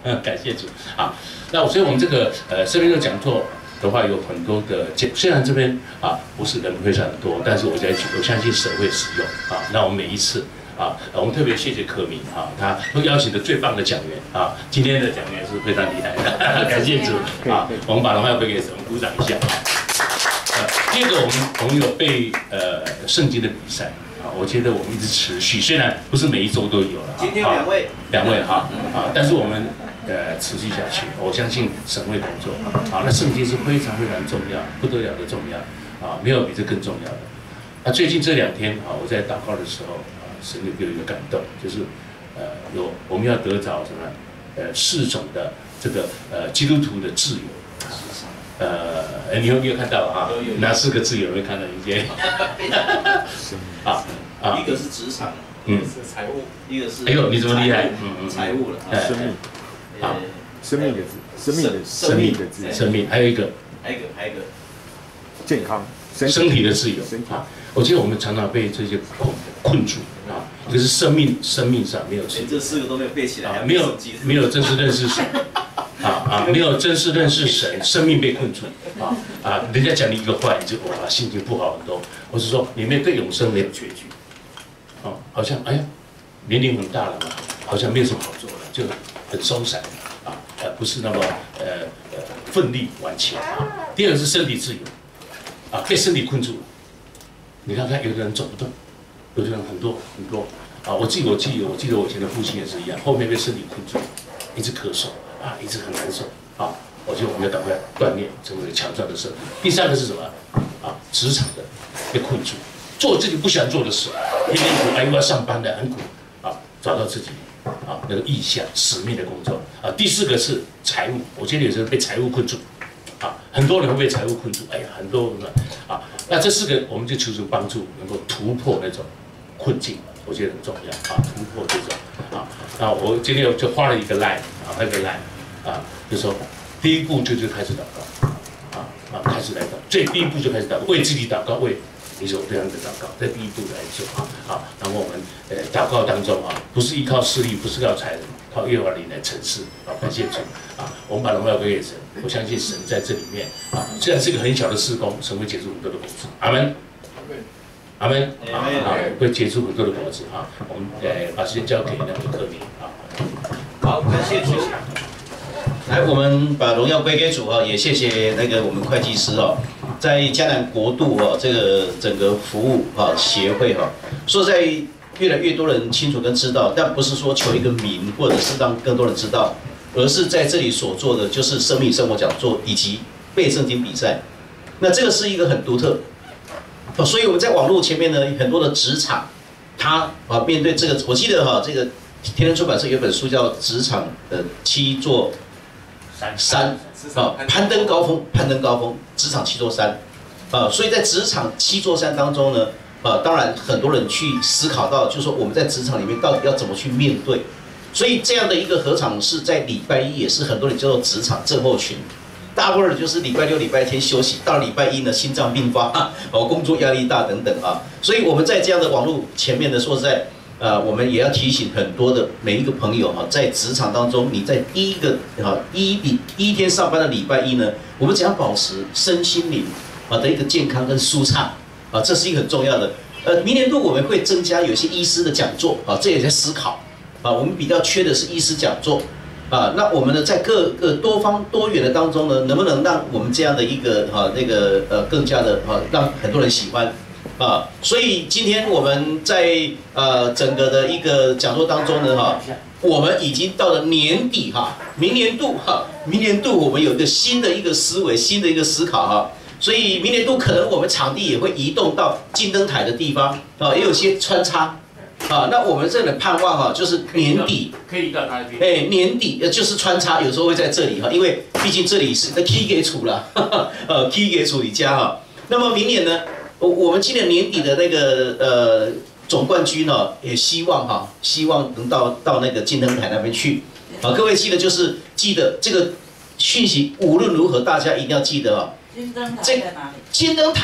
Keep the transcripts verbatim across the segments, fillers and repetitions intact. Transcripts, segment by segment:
感谢主啊。那所以我们这个呃生命的讲座的话，有很多的，虽然这边啊不是人非常多，但是我在我相信神会使用啊。那我们每一次啊，我们特别谢谢柯明啊，他都邀请的最棒的讲员啊，今天的讲员是非常厉害的，感谢主啊。我们把荣耀归给神，鼓掌一下啊。呃，第二个我们我们有背呃圣经的比赛。 我觉得我们一直持续，虽然不是每一周都有了。 今天有两位， 两位哈啊，但是我们呃持续下去，我相信神会工作。好，那圣经是非常非常重要，不得了的重要啊，没有比这更重要的。那最近这两天啊，我在祷告的时候啊，神有给我一个感动，就是呃有我们要得着什么呃四种的这个呃基督徒的自由。 呃，你有你有看到啊？哪四个字有没有看到一些？啊啊， 一个是职场， 嗯， 是财务，一个是哎呦，你怎么厉害？嗯嗯，财务了， 生命， 啊， 生命的字，生命的生命的字， 生命，还有一个， 还有一个还有一个健康， 身体的自由。啊，我觉得我们常常被这些困困住啊，一个是生命，生命上没有自由， 这四个都没有背起来， 没有没有真实认识神。 啊啊！没有真实认识神，生命被困住啊啊！人家讲你一个话，你就哇心情不好很多。我是说，你们对永生没有确据，哦，好像哎呀，年龄很大了嘛，好像没有什么好做了，就很松散啊，呃，不是那么呃呃奋力往前啊。第二个是身体自由啊，被身体困住了。你看看，有的人走不动，有的人很多很多啊。我记得我记得我记得我以前的父亲也是一样，后面被身体困住，一直咳嗽。 啊，一直很难受啊！我觉得我们要赶快锻炼，成为强壮的身体。第三个是什么？啊，职场的被困住，做自己不想做的事，天天苦，哎，又要上班的，很苦啊！找到自己啊那个意向、使命的工作啊。第四个是财务，我觉得有时候被财务困住啊，很多人会被财务困住。哎呀，很多人啊，那这四个我们就求主帮助，能够突破那种困境，我觉得很重要啊，突破这种啊。那我今天就画了一个 line 啊，那个 line。 啊，就说第一步就是开始祷告，啊啊，开始来祷，这第一步就开始祷告，为自己祷告，为你所对象的祷告，这第一步来做啊啊。然后我们呃祷告当中啊，不是依靠势力，不是靠才能，靠耶和华灵来成事啊，感谢主啊。我们把荣耀归给神，我相信神在这里面啊，虽然是一个很小的事工，神会结出很多的果子，阿门。 阿门啊啊，会结出很多的果子啊。我们呃把时间交给那个柯明啊。 好，感谢主。来，我们把荣耀归给主啊，也谢谢那个我们会计师哦，在迦南国度哦这个整个服务啊协会哈，说在越来越多人清楚跟知道，但不是说求一个名，或者是让更多人知道，而是在这里所做的就是生命生活讲座以及背圣经比赛，那这个是一个很独特。 哦，所以我们在网络前面呢，很多的职场，他啊面对这个，我记得哈、啊，这个天天出版社有本书叫《职场的七座山》，啊，攀登高峰，攀登高峰，职场七座山，啊，所以在职场七座山当中呢，啊，当然很多人去思考到，就是说我们在职场里面到底要怎么去面对，所以这样的一个合场是在礼拜一也是很多人叫做职场症候群。 大部分人就是礼拜六、礼拜天休息，到礼拜一呢心脏病发，哦，工作压力大等等啊，所以我们在这样的网络前面呢，说实在，呃，我们也要提醒很多的每一个朋友哈，在职场当中，你在第一个啊第一第第一天上班的礼拜一呢，我们怎样保持身心灵啊的一个健康跟舒畅啊，这是一个很重要的。呃，明年度我们会增加有一些医师的讲座啊，这也在思考啊，我们比较缺的是医师讲座。 啊，那我们呢，在各个多方多元的当中呢，能不能让我们这样的一个啊那个呃更加的啊让很多人喜欢啊？所以今天我们在呃整个的一个讲座当中呢，哈、啊，我们已经到了年底哈、啊，明年度哈、啊，明年度我们有一个新的一个思维，新的一个思考哈、啊，所以明年度可能我们场地也会移动到金灯台的地方啊，也有些穿插。 啊，那我们这里的盼望哈、啊，就是年底可以到哪里？ 哎，年底呃就是穿插，有时候会在这里哈，因为毕竟这里是那 key 给处了，呃 key 给处理家哈。那么明年呢，我我们今年年底的那个呃总冠军呢，也希望哈，希望能到到那个金灯台那边去。啊，各位记得就是记得这个讯息，无论如何大家一定要记得啊。 金灯台在哪里？ 金灯台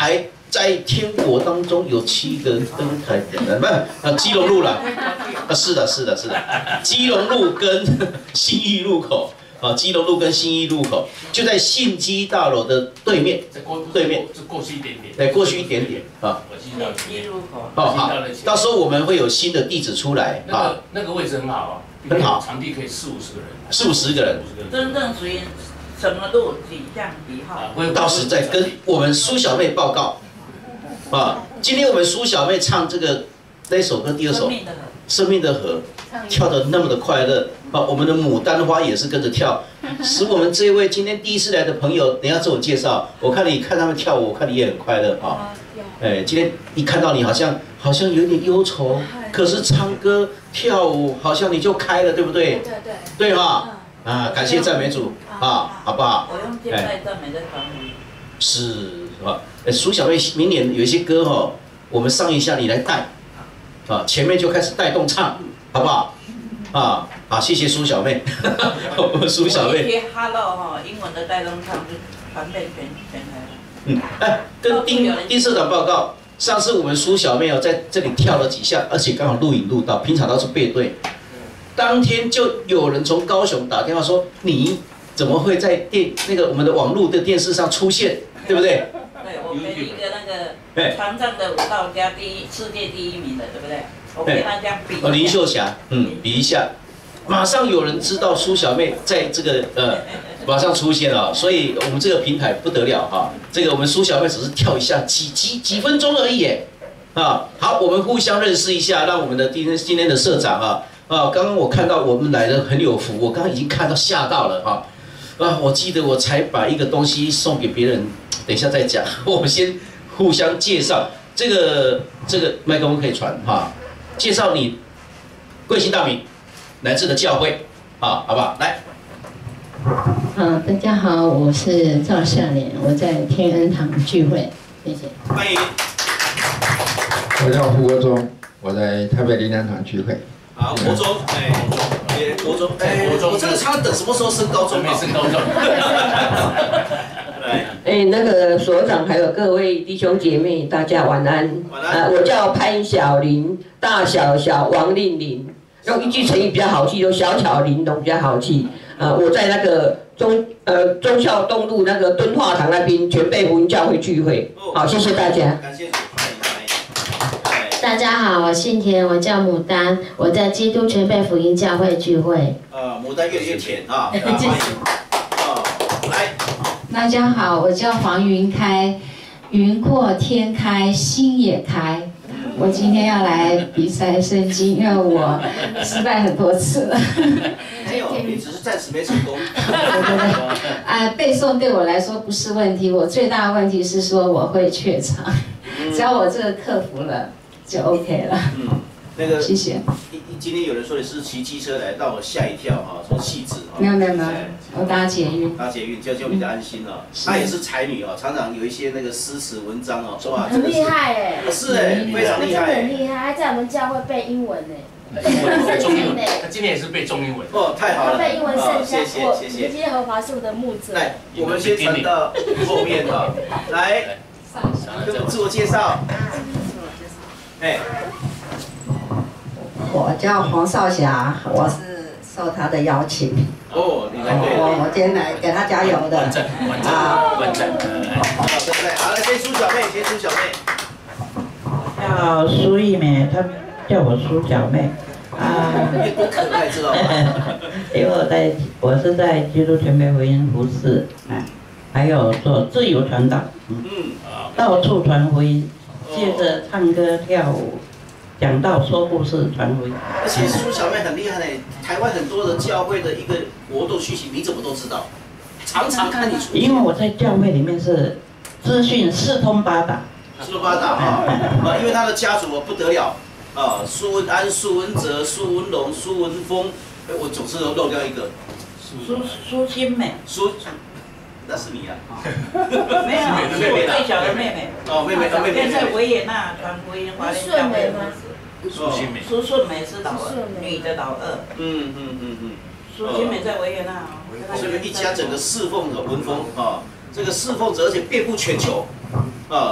在天国当中有七个灯台点燃，不是啊，基隆路啦，啊，是的，是的，是的，基隆路跟信义路口。啊，基隆路跟信义路口就在信基大楼的对面，对面， 就过去一点点， 对，过去一点点啊。 信基路口。 哦，好，到时候我们会有新的地址出来啊。那个那个位置很好啊， 很好， 场地可以四五十个人， 四五十个人。 真正属于什么路几巷几号？ 到时再跟我们苏小妹报告。啊，今天我们苏小妹唱这个那首歌，第二首《生命的河》，跳得那么的快乐。啊，我们的牡丹花也是跟着跳，使我们这一位今天第一次来的朋友，等一下自我介绍。我看你看他们跳舞，我看你也很快乐啊。哎，今天一看到你好像好像有点忧愁，可是唱歌跳舞好像你就开了，对不对？ 对对。 对哈。啊，感谢赞美主啊，好不好？ 我用现代赞美的传语。 是啊，苏小妹明年有一些歌哈，我们上一下你来带，啊，前面就开始带动唱，好不好？啊。好，谢谢苏小妹，我们苏小妹。 一贴 Hello 哈，英文的带动唱就传遍全全台了。 嗯，哎，跟丁丁社长报告，上次我们苏小妹哦在这里跳了几下，而且刚好录影录到，平常都是背对。当天就有人从高雄打电话说，你怎么会在电那个我们的网络的电视上出现，对不对？ 对，我跟一个那个船上的舞蹈家第一世界第一名的，对不对？我跟他这样比。 哦，林秀霞，嗯，比一下。马上有人知道苏小妹在这个呃，马上出现了，所以我们这个平台不得了哈。这个我们苏小妹只是跳一下几几几分钟而已耶，啊，好，我们互相认识一下，让我们的今天今天的社长啊啊，刚刚我看到我们来的很有福，我刚刚已经看到吓到了哈，啊，我记得我才把一个东西送给别人，等一下再讲，我们先互相介绍，这个这个麦克风可以传哈，介绍你贵姓大名。来自的教会，啊，好不好？来， 好，大家好，我是赵夏莲，我在天恩堂聚会，谢谢。 欢迎。 我叫胡国忠，我在台北灵粮堂聚会。 好，国中，哎，也国中，哎，我这个差等什么时候升高中啊？升高中。 哎，那个所长还有各位弟兄姐妹，大家晚安。 晚安。 呃，我叫潘小玲，大小小王令玲。用一句成语比较好记，就小巧玲珑比较好记。啊、呃，我在那个中呃忠孝东路那个敦化堂那边全备福音教会聚会。好，谢谢大家。 感谢主，欢迎欢迎。 大家好，我姓田，我叫牡丹，我在基督全备福音教会聚会。 呃，牡丹越来越甜啊！欢迎。啊，来。 大家好，我叫黄云开，云阔天开，心也开。我今天要来比赛圣经，因为我失败很多次了。 没有，你只是暂时没成功。 对对对，啊，背诵对我来说不是问题，我最大的问题是说我会怯场，只要我这个克服了就 OK 了。嗯， 那个， 谢谢。 今天有人说你是骑机车来，让我吓一跳哈，说戏子哈。 没有没有没有，我搭捷运。 搭捷运就就比较安心了。她也是才女哦，常常有一些那个诗词文章哦，哇， 很厉害哎。 是哎，非常厉害。 真的很厉害，还在我们教会背英文呢。 背中英文，他今天也是背中英文。 哦，太好了。 他背英文圣谢谢谢谢。 今天和华是我的牧者。 来，我们先传到后面哈，来，跟我们自我介绍。哎。 我叫黄少霞，我是受他的邀请。 哦，你来对了。 我我今天来给他加油的。 完整，完整，完整。 好，对不对？好，来，先苏小妹，先苏小妹。 叫苏艺美，她叫我苏小妹。 啊，你多可爱，知道吗？ 因为我在，我是在基督全备福音服侍，哎，还有做自由传道，嗯，到处传福音，借着唱歌跳舞。讲道说故事传福音， 而且苏小妹很厉害呢。台湾很多的教会的一个活动讯息，你怎么都知道？常常看你出现。 因为我在教会里面是资讯四通八达， 四通八达啊啊！因为他的家族不得了啊，苏文安、苏文哲、苏文龙、苏文峰，哎，我总是漏掉一个。 苏苏新美。 苏。那是你呀、啊？ 没有，是我最小的妹妹。 哦，妹妹，妹妹。 现在维也纳传福音华人教会吗？ 苏新美。 苏顺美是老二，女的老二。 嗯嗯嗯嗯。 苏新美在维也纳哦。 所以一家整个侍奉的文风啊，这个侍奉者而且遍布全球啊，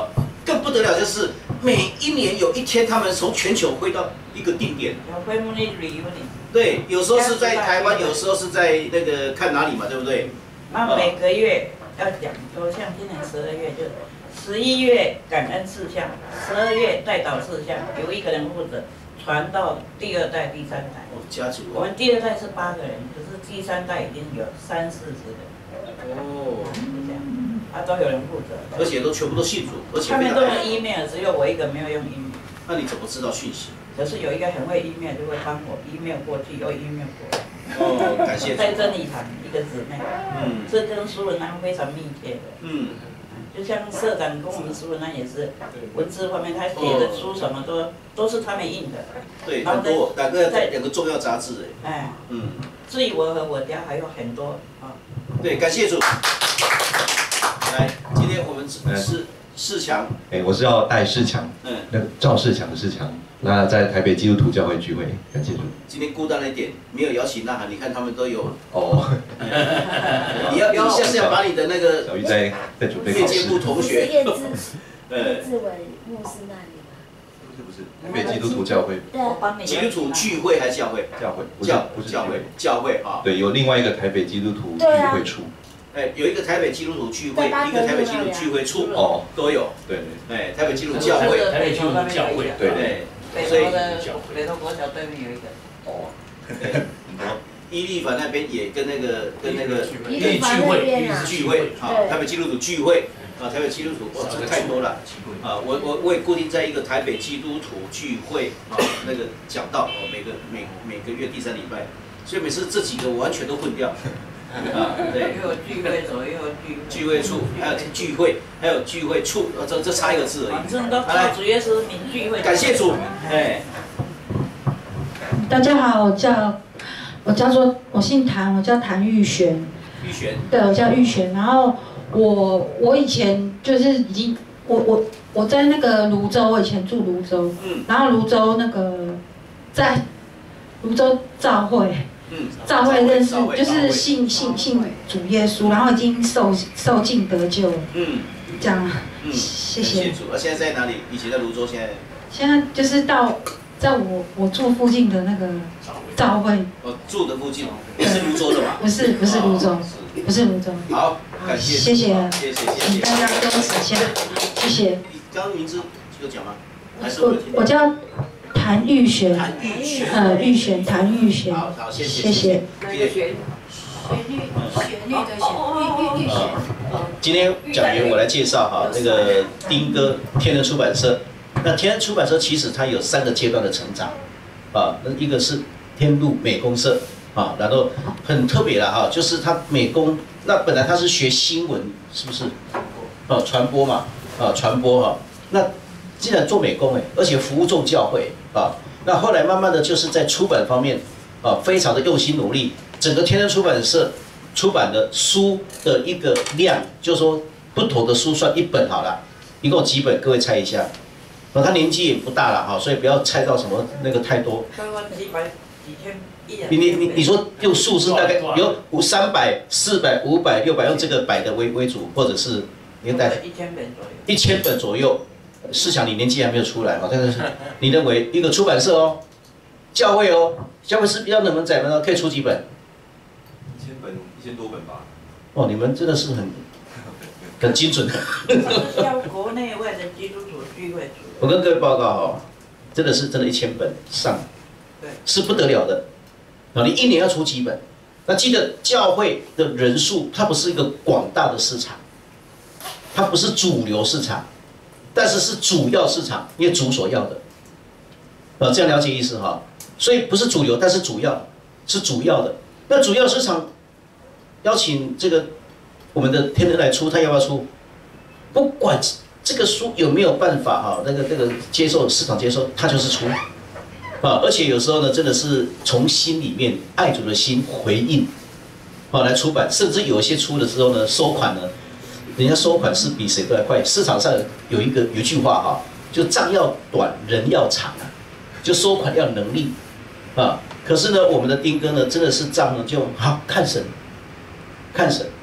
更不得了就是每一年有一天，他们从全球飞到一个定点。对，有时候是在台湾，有时候是在那个看哪里嘛，对不对？ 那每个月要讲说，像今年十二月就十一月感恩事项，十二月代祷事项，有一个人负责传到第二代、第三代。 哦，家族。 我们第二代是八个人，可是第三代已经有三四十人。哦，是这样，啊，都有人负责。 而且都全部都信主，而且他们都用 email， 只有我一个没有用 email。 那你怎么知道讯息？ 可是有一个很会 email， 就会帮我 email 过去，又 email 过来。 哦，感谢主。 在真理堂一个姊妹，嗯，这跟苏文安非常密切的，嗯，就像社长跟我们苏文安也是文字方面，他写的书什么都都是他们印的。 对，很多，两个两个重要杂志哎。 哎，嗯，至于我和我家还有很多啊。 对，感谢主。来，今天我们是世强， 哎，我是要带世强，嗯，那赵世强的世强。那在台北基督徒教会聚会，感谢主。 今天孤单了一点，没有邀请呐喊，你看他们都有。 哦。 你要，你下次要把你的那个小玉在在准备考试。 夜间部同学。 叶志，叶志伟牧师那里吗？ 不是不是，台北基督徒教会。 对。 基督徒聚会还是教会？ 教会。 教不是教会，教会啊。 对，有另外一个台北基督徒聚会处。 哎，有一个台北基督徒聚会，一个台北基督徒聚会处，哦，都有。 对对。 哎，台北基督教会， 台北基督教会， 对对。 北投的北投国小对面有一个。 哦。伊利法那边也跟那个跟那个伊利聚会聚会，好，台北基督徒聚会，啊，台北基督徒，哇，这个太多了。啊，我我我也固定在一个台北基督徒聚会啊那个讲道，哦，每个每每个月第三礼拜，所以每次这几个我完全都混掉。啊，对， 又有聚会所，又有聚聚会处，还有聚会，还有聚会处，这这差一个字而已。 反正都靠主耶稣名聚会。 感谢主，哎。 大家好，我叫我叫做我姓谭，我叫谭玉璇。 玉璇。对， 我叫玉璇。然后我我以前就是已经我我我在那个泸州，我以前住泸州，嗯，然后泸州那个在泸州教会。嗯，教会认识就是信信信主耶稣，然后已经受受尽得救了。嗯，这样，嗯，谢谢。 谢主。那现在在哪里？以前在泸州，现在？ 现在就是到在我我住附近的那个教会。 我住的附近，也是泸州的吧？ 不是不是泸州，不是泸州。 好，感谢。 谢谢。 谢谢谢谢。 大家给我指下，谢谢。 你刚刚名字有讲吗？还是我我叫。谭玉璇， 谭玉璇， 呃，玉璇，谭玉璇， 好好，谢谢， 谢谢。 那个旋旋律，旋律的旋，玉玉璇。 今天讲员我来介绍哈，那个丁哥天人出版社。那天人出版社其实它有三个阶段的成长，啊，那一个是天路美工社，啊，然后很特别的哈，就是它美工，那本来它是学新闻，是不是？哦，传播嘛，啊，传播哈，那。既然做美工哎，而且服务众教会啊，那后来慢慢的就是在出版方面啊，非常的用心努力。整个天人出版社出版的书的一个量，就是说不同的书算一本好了，一共几本？各位猜一下。啊，他年纪也不大了哈，所以不要猜到什么那个太多。 几百几千一你你你你说用数字大概有五三百、四百、五百、六百，用这个百的为为主，或者是你带一千本左右。 一千本左右。试想你年纪还没有出来嘛，但是你认为一个出版社哦，教会哦，教会是比较冷门窄门哦，可以出几本？ 一千本，一千多本吧。 哦，你们真的是很很精准的。 是要国内外的基督徒聚会出。 我跟各位报告哦，真的是真的一千本上，对，是不得了的。啊，你一年要出几本？那记得教会的人数，它不是一个广大的市场，它不是主流市场。但是是主要市场，因为主所要的，啊，这样了解意思哈。所以不是主流，但是主要是主要的。那主要市场邀请这个我们的天人来出，他要不要出？不管这个书有没有办法哈，那个那个接受市场接受，他就是出啊。而且有时候呢，真的是从心里面爱主的心回应，啊，来出版，甚至有一些出的时候呢，收款呢。人家收款是比谁都还快。市场上有一个有一句话哈，就账要短，人要长啊，就收款要能力啊。可是呢，我们的丁哥呢，真的是账呢就好看神，看神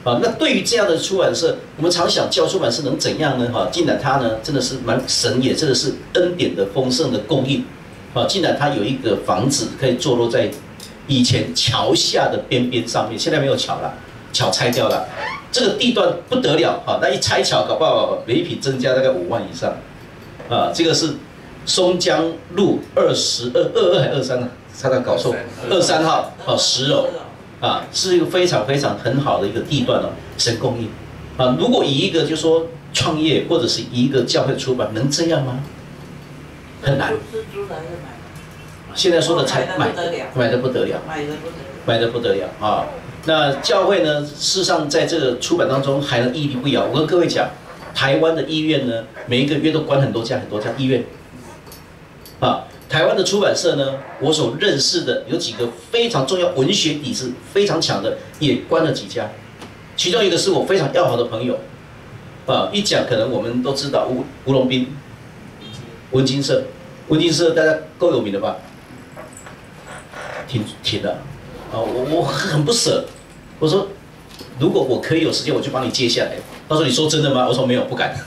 啊，那对于这样的出版社，我们常想教出版社能怎样呢？哈，竟然它呢真的是蛮神也，真的是恩典的丰盛的供应，啊，竟然它有一个房子可以坐落在以前桥下的边边上面，现在没有桥了，桥拆掉了，这个地段不得了啊！那一拆桥，搞不好每一平增加大概五万以上，啊，这个是松江路二十二二二还二三呢？差点搞错，二三号哦，十楼。啊，是一个非常非常很好的一个地段哦，神供应啊。如果以一个就说创业或者是以一个教会出版，能这样吗？很难。现在说的才买买的不得了，买的不得了，买的不得了啊。那教会呢，事实上在这个出版当中还能屹立不摇。我跟各位讲，台湾的医院呢，每一个月都关很多家很多家医院啊。台湾的出版社呢，我所认识的有几个非常重要、文学底子非常强的，也关了几家。其中一个是我非常要好的朋友，啊，一讲可能我们都知道吴吴荣斌，文津社，文津社大家够有名的吧？停停了，啊，我我很不舍，我说如果我可以有时间，我就帮你接下来。他说你说真的吗？我说没有，不敢。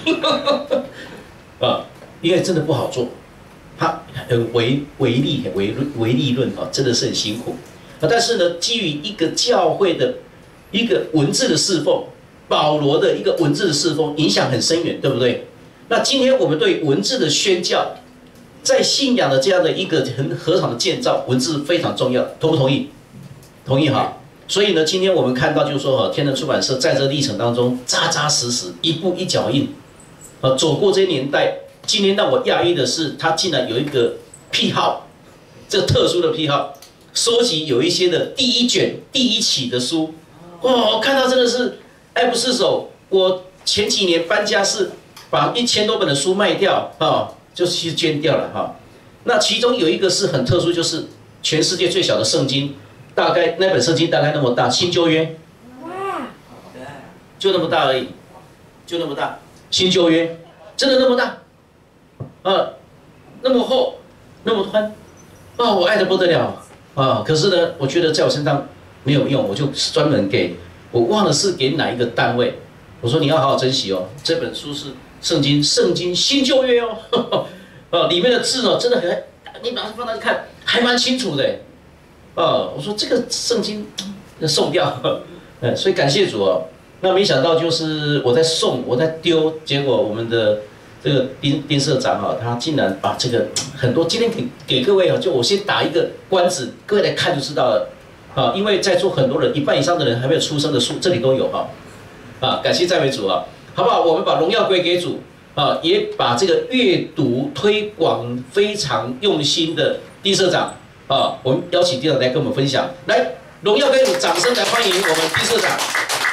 啊，因为真的不好做。他很唯唯利唯唯利润啊，真的是很辛苦啊。但是呢，基于一个教会的一个文字的侍奉，保罗的一个文字的侍奉，影响很深远，对不对？那今天我们对文字的宣教，在信仰的这样的一个很很好的建造，文字非常重要，同不同意？同意哈。所以呢，今天我们看到就是说哈，天人出版社在这历程当中扎扎实实，一步一脚印啊，走过这些年代。今天让我讶异的是，他竟然有一个癖好，这个特殊的癖好，收集有一些的第一卷、第一期的书。哇，我看到真的是爱不释手。我前几年搬家是把一千多本的书卖掉啊，就去捐掉了哈。那其中有一个是很特殊，就是全世界最小的圣经，大概那本圣经大概那么大，新旧约，哇，就那么大而已，就那么大，新旧约真的那么大。啊，那么厚，那么宽，啊，我爱得不得了啊！可是呢，我觉得在我身上没有用，我就专门给，我忘了是给哪一个单位，我说你要好好珍惜哦，这本书是圣经，圣经新旧约哦，呵呵啊，里面的字哦，真的很，你把它放大看，还蛮清楚的，啊，我说这个圣经送掉，呃，所以感谢主哦。那没想到就是我在送，我在丢，结果我们的。这个丁丁社长啊，他竟然把这个很多今天给给各位啊，就我先打一个关子，各位来看就知道了啊。因为在座很多人，一半以上的人还没有出生的书，这里都有哈啊。感谢赞美主啊，好不好？我们把荣耀归给主啊，也把这个阅读推广非常用心的丁社长啊，我们邀请丁社长来跟我们分享，来荣耀归主，掌声来欢迎我们丁社长。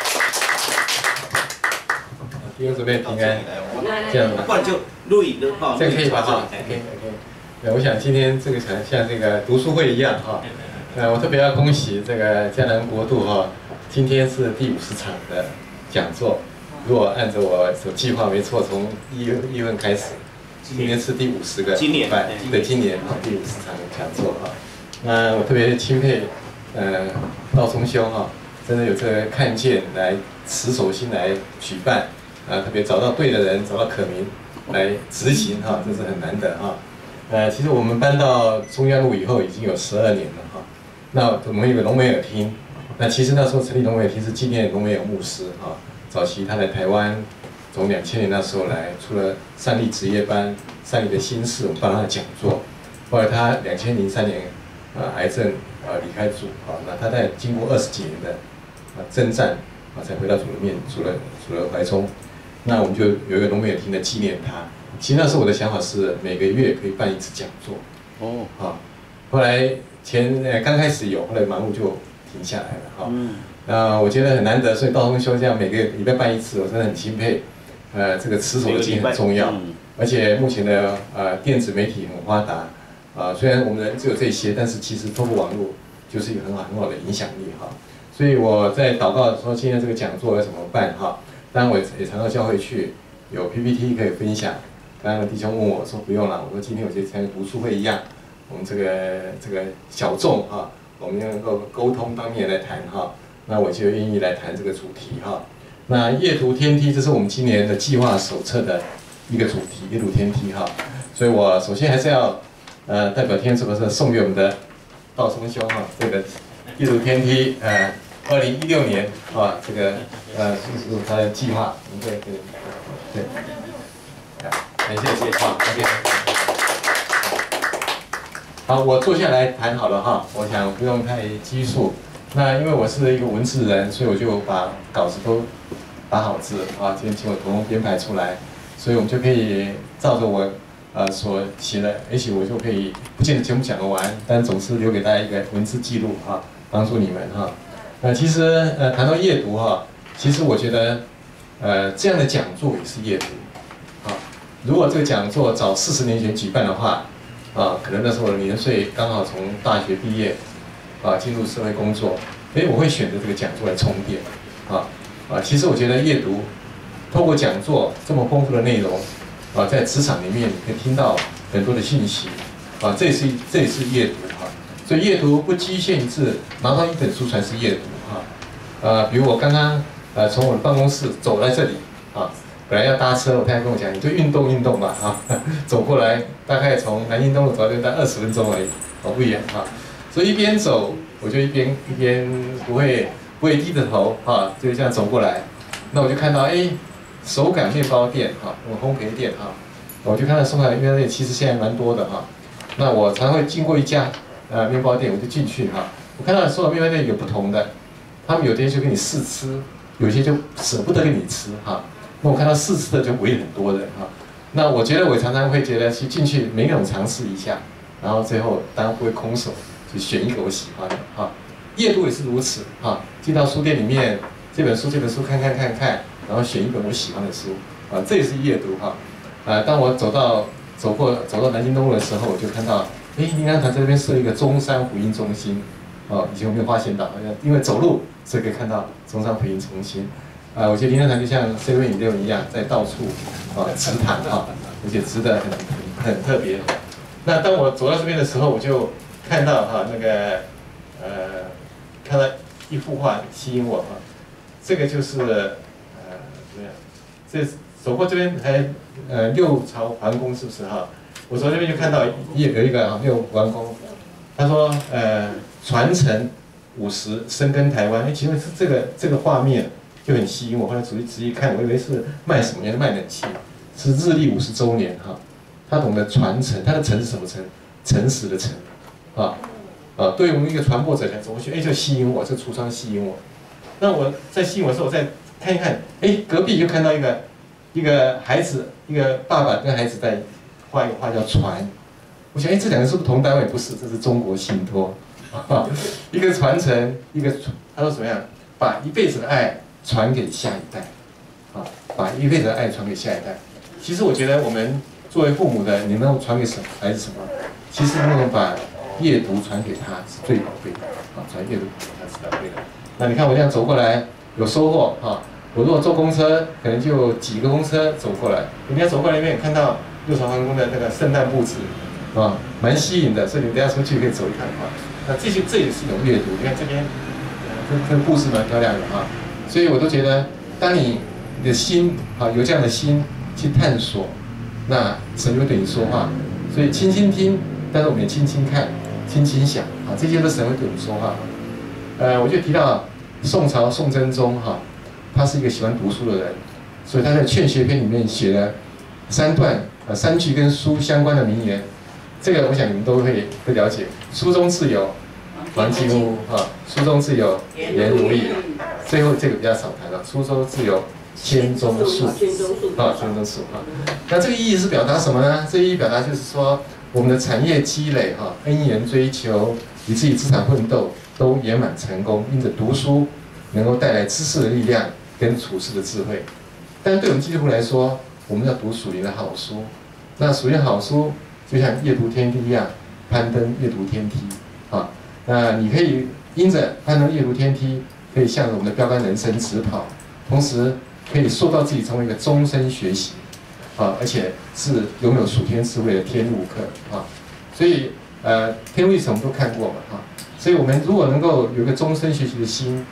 弟兄姊妹平安，这样吗？ 不然就录影的哈， 这样可以吧？哈 ，OK OK。那我想今天这个像像这个读书会一样哈，呃，我特别要恭喜这个迦南国度哈，今天是第五十场的讲座。如果按照我所计划没错，从一月一月份开始，今年是第五十个， 今年对，今年哈第五十场讲座哈。那我特别钦佩呃道聪兄哈，真的有这个看见来持守心来举办。啊，特别找到对的人，找到可明来执行哈，这是很难得哈。呃，其实我们搬到中央路以后已经有十二年了哈。那我们有个隆美尔厅，那其实那时候成立隆美尔厅是纪念隆美尔牧师哈。早期他在台湾从两千年那时候来，除了上立职业班、上立的心事，我们帮他讲座。后来他两千零三年啊癌症啊离开主啊，那他在经过二十几年的啊征战啊，才回到主的面主的主的怀中。那我们就有一个隆美尔厅的纪念他。其实那时候我的想法是每个月可以办一次讲座。哦。啊，后来前呃刚开始有，后来忙碌就停下来了哈。嗯。那我觉得很难得，所以道聪兄这样每个礼拜办一次，我真的很钦佩。呃，这个持守的经很重要，嗯、而且目前的呃电子媒体很发达。啊、呃，虽然我们人只有这些，但是其实透过网络就是一个很好很好的影响力哈。所以我在祷告说，今天这个讲座要怎么办哈？当然我也常到教会去，有 P P T 可以分享。刚刚弟兄问我说不用了，我说今天我就像读书会一样，我们这个这个小众哈，我们能够沟通当面来谈哈。 那我就愿意来谈这个主题哈。那夜读天梯，这是我们今年的计划手册的一个主题，夜读天梯哈。所以我首先还是要呃代表天主社送给我们的道聪兄哈，这个夜读天梯呃二零一六年啊这个呃是是他的计划，对对对，感谢谢谢好，谢谢。好，我坐下来谈好了哈，我想不用太拘束。那因为我是一个文字人，所以我就把稿子都打好字啊，今天请我同工编排出来，所以我们就可以照着我呃所写的，也许我就可以不见得全部讲得完，但总是留给大家一个文字记录啊，帮助你们哈。那其实呃谈到夜读哈，其实我觉得呃这样的讲座也是夜读啊。如果这个讲座早四十年前举办的话，啊，可能那时候我的年岁刚好从大学毕业。啊，进入社会工作，所以我会选择这个讲座来充电，啊啊，其实我觉得夜读，透过讲座这么丰富的内容，啊，在职场里面你可以听到很多的信息，啊，这也是这也是夜读哈，所以夜读不局限于是拿到一本书才是夜读哈，呃，比如我刚刚呃从我的办公室走来这里，啊，本来要搭车，我太太跟我讲，你就运动运动吧，啊，走过来大概从南京东路走到这边大概二十分钟而已，哦，不远哈。所以一边走，我就一边一边不会不会低着头哈，就这样走过来。那我就看到哎，手擀面包店哈，那种烘焙店哈，我就看到手擀面包店其实现在蛮多的哈。那我常会经过一家呃面包店，我就进去哈。我看到手擀面包店有不同的，他们有些就给你试吃，有些就舍不得给你吃哈。那我看到试吃的就围很多人哈。那我觉得我常常会觉得去进去每种尝试一下，然后最后当然不会空手。就选一个我喜欢的哈，夜读也是如此哈。进到书店里面，这本书这本书看看看看，然后选一本我喜欢的书啊，这也是夜读哈。啊，当我走到走过走到南京东路的时候，我就看到，哎，林安堂这边设一个中山福音中心，哦，以前我没有发现到，好像因为走路所以可以看到中山福音中心。啊，我觉得林安堂就像 seven eleven 一样，在到处啊植坛哈，而且植得很很很特别。那当我走到这边的时候，我就看到哈那个呃，看到一幅画吸引我哈，这个就是呃怎么样？这走过这边还呃六朝皇宫是不是哈？我从这边就看到有有一个啊六皇宫，他说呃传承五十深耕台湾，哎，其实是这个这个画面就很吸引我，后来仔细仔细看，我以为是卖什么样的卖冷气，是日历五十周年哈，他懂得传承，他的诚是什么诚？诚实的诚。啊，啊，对于我们一个传播者来说，我觉得哎，就吸引我，这橱窗吸引我。那我在吸引我的时候，我再看一看，哎，隔壁就看到一个一个孩子，一个爸爸跟孩子在画一个画叫传。我想，哎，这两个是不同单位？不是，这是中国信托，啊，一个传承，一个他说怎么样，把一辈子的爱传给下一代，啊，把一辈子的爱传给下一代。其实我觉得我们作为父母的，你能够传给什么孩子什么？其实能够把夜读传给他是最宝贵的，啊，传夜读给他是宝贵的。那你看我这样走过来有收获啊！我如果坐公车，可能就几个公车走过来，你要走过来那边看到六朝皇宫的那个圣诞布置，啊，蛮吸引的，所以你等下出去可以走一看啊。那这些这也是一种阅读，你看这边，呃，这这布置蛮漂亮的啊。所以我都觉得，当你你的心啊有这样的心去探索，那神就会对你说话。所以轻轻听，但是我们也轻轻看。轻轻想啊，这些都神会对我们说话。呃，我就提到宋朝宋真宗哈，他是一个喜欢读书的人，所以他在《劝学篇》里面写了三段啊三句跟书相关的名言。这个我想你们都会会了解。书中自有黄金屋啊，书中自有颜如玉。最后这个比较少谈了，书中自有千钟粟啊，千钟粟啊。那这个意义是表达什么呢？这个意义表达就是说，我们的产业积累哈，恩言追求，以至于资产奋斗都圆满成功，因着读书能够带来知识的力量跟处事的智慧。但是对我们基督徒来说，我们要读属灵的好书。那属灵的好书就像夜读天梯一样，攀登夜读天梯啊。那你可以因着攀登夜读天梯，可以向着我们的标杆人生直跑，同时可以塑造自己成为一个终身学习。啊，而且是拥有属天智慧的天路客啊，所以呃，天路历史我们都看过嘛啊，所以我们如果能够有一个终身学习的心，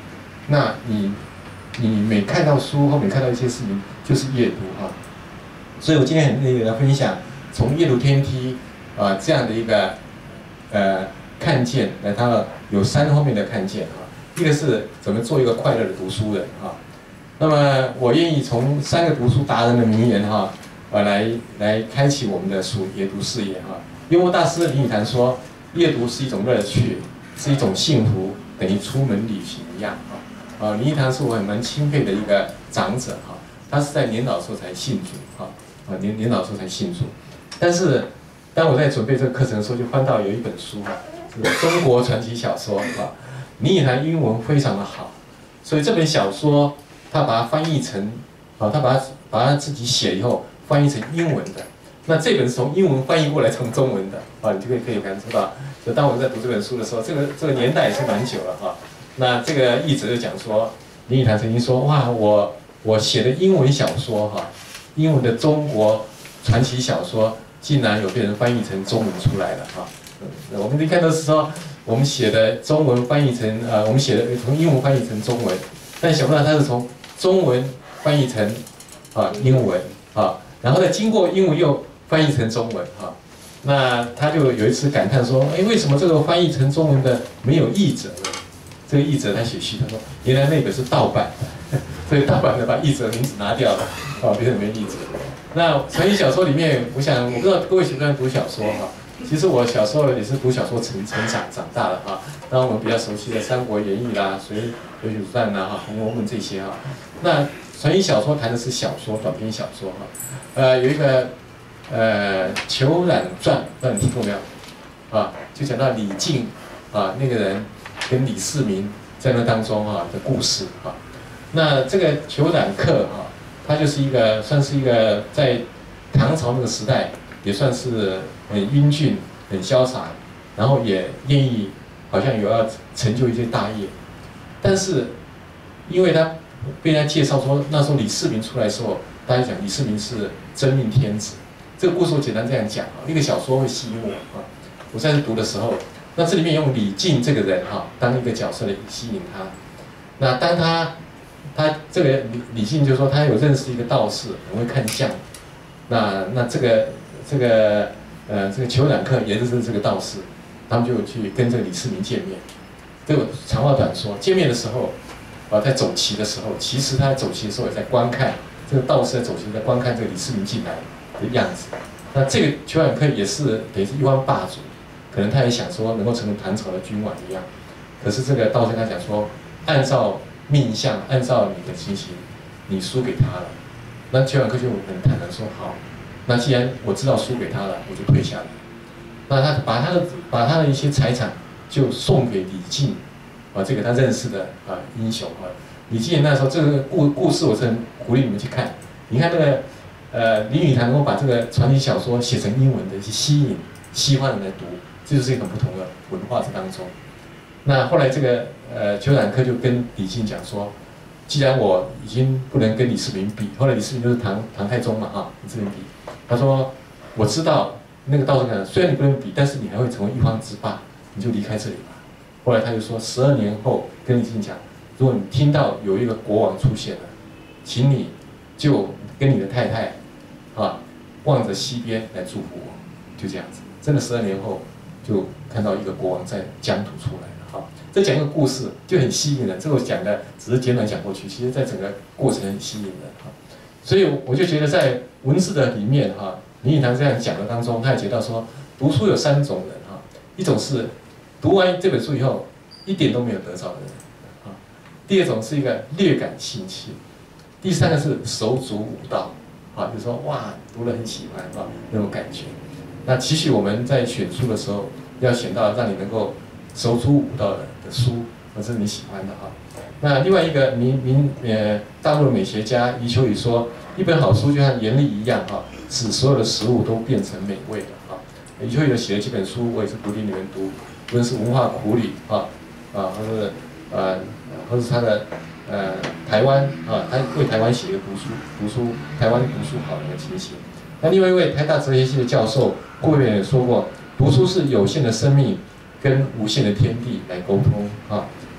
那你你每看到书后面看到一些事情，就是阅读哈。所以我今天很乐意来分享从阅读天梯啊、呃、这样的一个呃看见，来它有三方面的看见啊。一个是怎么做一个快乐的读书人啊。那么我愿意从三个读书达人的名言哈，呃来来开启我们的书阅读事业哈。幽默大师林语堂说，阅读是一种乐趣，是一种幸福，等于出门旅行一样啊。啊，林语堂是我很蛮钦佩的一个长者哈，他是在年老时候才信主哈，啊年年老时候才信主。但是当我在准备这个课程的时候，就翻到有一本书哈，是中国传奇小说啊。林语堂英文非常的好，所以这本小说他把它翻译成啊，他把它把它自己写以后翻译成英文的。那这本是从英文翻译过来成中文的啊，你就可以可以感受到，就当我在读这本书的时候，这个这个年代也是蛮久了哈。那这个译者就讲说，林语堂曾经说，哇，我我写的英文小说哈，英文的中国传奇小说，竟然有被人翻译成中文出来了哈。嗯，我们一看都是说，我们写的中文翻译成呃，我们写的从英文翻译成中文，但想不到它是从中文翻译成啊英文啊，然后再经过英文又翻译成中文哈。那他就有一次感叹说，哎，为什么这个翻译成中文的没有译者呢？这个译者他写序，他说原来那个是盗版的，所以盗版的把译者名字拿掉了，啊，变成没译者。那传奇小说里面，我想我不知道各位喜不喜欢读小说哈。其实我小时候也是读小说成成长长大的哈。那我们比较熟悉的《三国演义》啦、《水水浒传》啦、哈、《红楼梦》这些哈。那传奇小说谈的是小说、短篇小说哈。呃，有一个呃《裘染传》，不知道你听过没有？啊，就讲到李靖啊那个人跟李世民在那当中啊的故事啊。那这个裘染客啊，他就是一个算是一个在唐朝那个时代也算是很英俊、很潇洒，然后也愿意好像有要成就一些大业，但是因为他被人家介绍说那时候李世民出来的时候，大家讲李世民是真命天子。这个故事我简单这样讲啊，一个小说会吸引我啊。我在读的时候，那这里面用李靖这个人哈当一个角色来吸引他。那当他他这个李李靖就说他有认识一个道士，很会看相。那那这个这个呃这个裘染客也认识这个道士，他们就去跟这个李世民见面。这个长话短说，见面的时候啊，在走棋的时候，其实他在走棋的时候也在观看这个道士在走棋，在观看这个李世民进来的样子。那这个裘染客也是等于是一方霸主，可能他也想说能够成为唐朝的君王一样。可是这个道士跟他讲说，按照命相，按照你的情形，你输给他了。那裘染客就很坦然说好，那既然我知道输给他了，我就退下来。那他把他的把他的一些财产就送给李靖，啊，这个他认识的啊英雄啊。李靖那时候这个故故事我是很鼓励你们去看。你看这个呃林语堂能够把这个传奇小说写成英文的，去吸引西方人来读，这就是一个很不同的文化在当中。那后来这个呃裘染客就跟李靖讲说，既然我已经不能跟李世民比，后来李世民就是唐唐太宗嘛哈，李世民比，他说我知道那个道士讲，虽然你不能比，但是你还会成为一方之霸，你就离开这里吧。后来他就说，十二年后跟李靖讲，如果你听到有一个国王出现了，请你就跟你的太太啊望着西边来祝福我，就这样子。真的十二年后就看到一个国王在疆土出来了。好，这讲一个故事就很吸引人。这个我讲的只是简短讲过去，其实在整个过程很吸引人哈。所以我就觉得在文字的里面哈，林语堂这样讲的当中，他也提到说，读书有三种人哈，一种是读完这本书以后一点都没有得着的人啊，第二种是一个略感兴趣，第三个是手足武道啊，就是说哇读了很喜欢啊那种感觉。那期许我们在选书的时候，要选到让你能够手足武道的的书，或是你喜欢的哈。那另外一个民民呃大陆美学家余秋雨说，一本好书就像盐粒一样哈，使所有的食物都变成美味的哈。余秋雨写了几本书，我也是鼓励你们读，无论是文化苦旅啊啊，或者呃或是他的呃台湾啊，他为台湾写的读书读书台湾读书好的情形。那另外一位台大哲学系的教授郭伟也说过，读书是有限的生命跟无限的天地来沟通啊。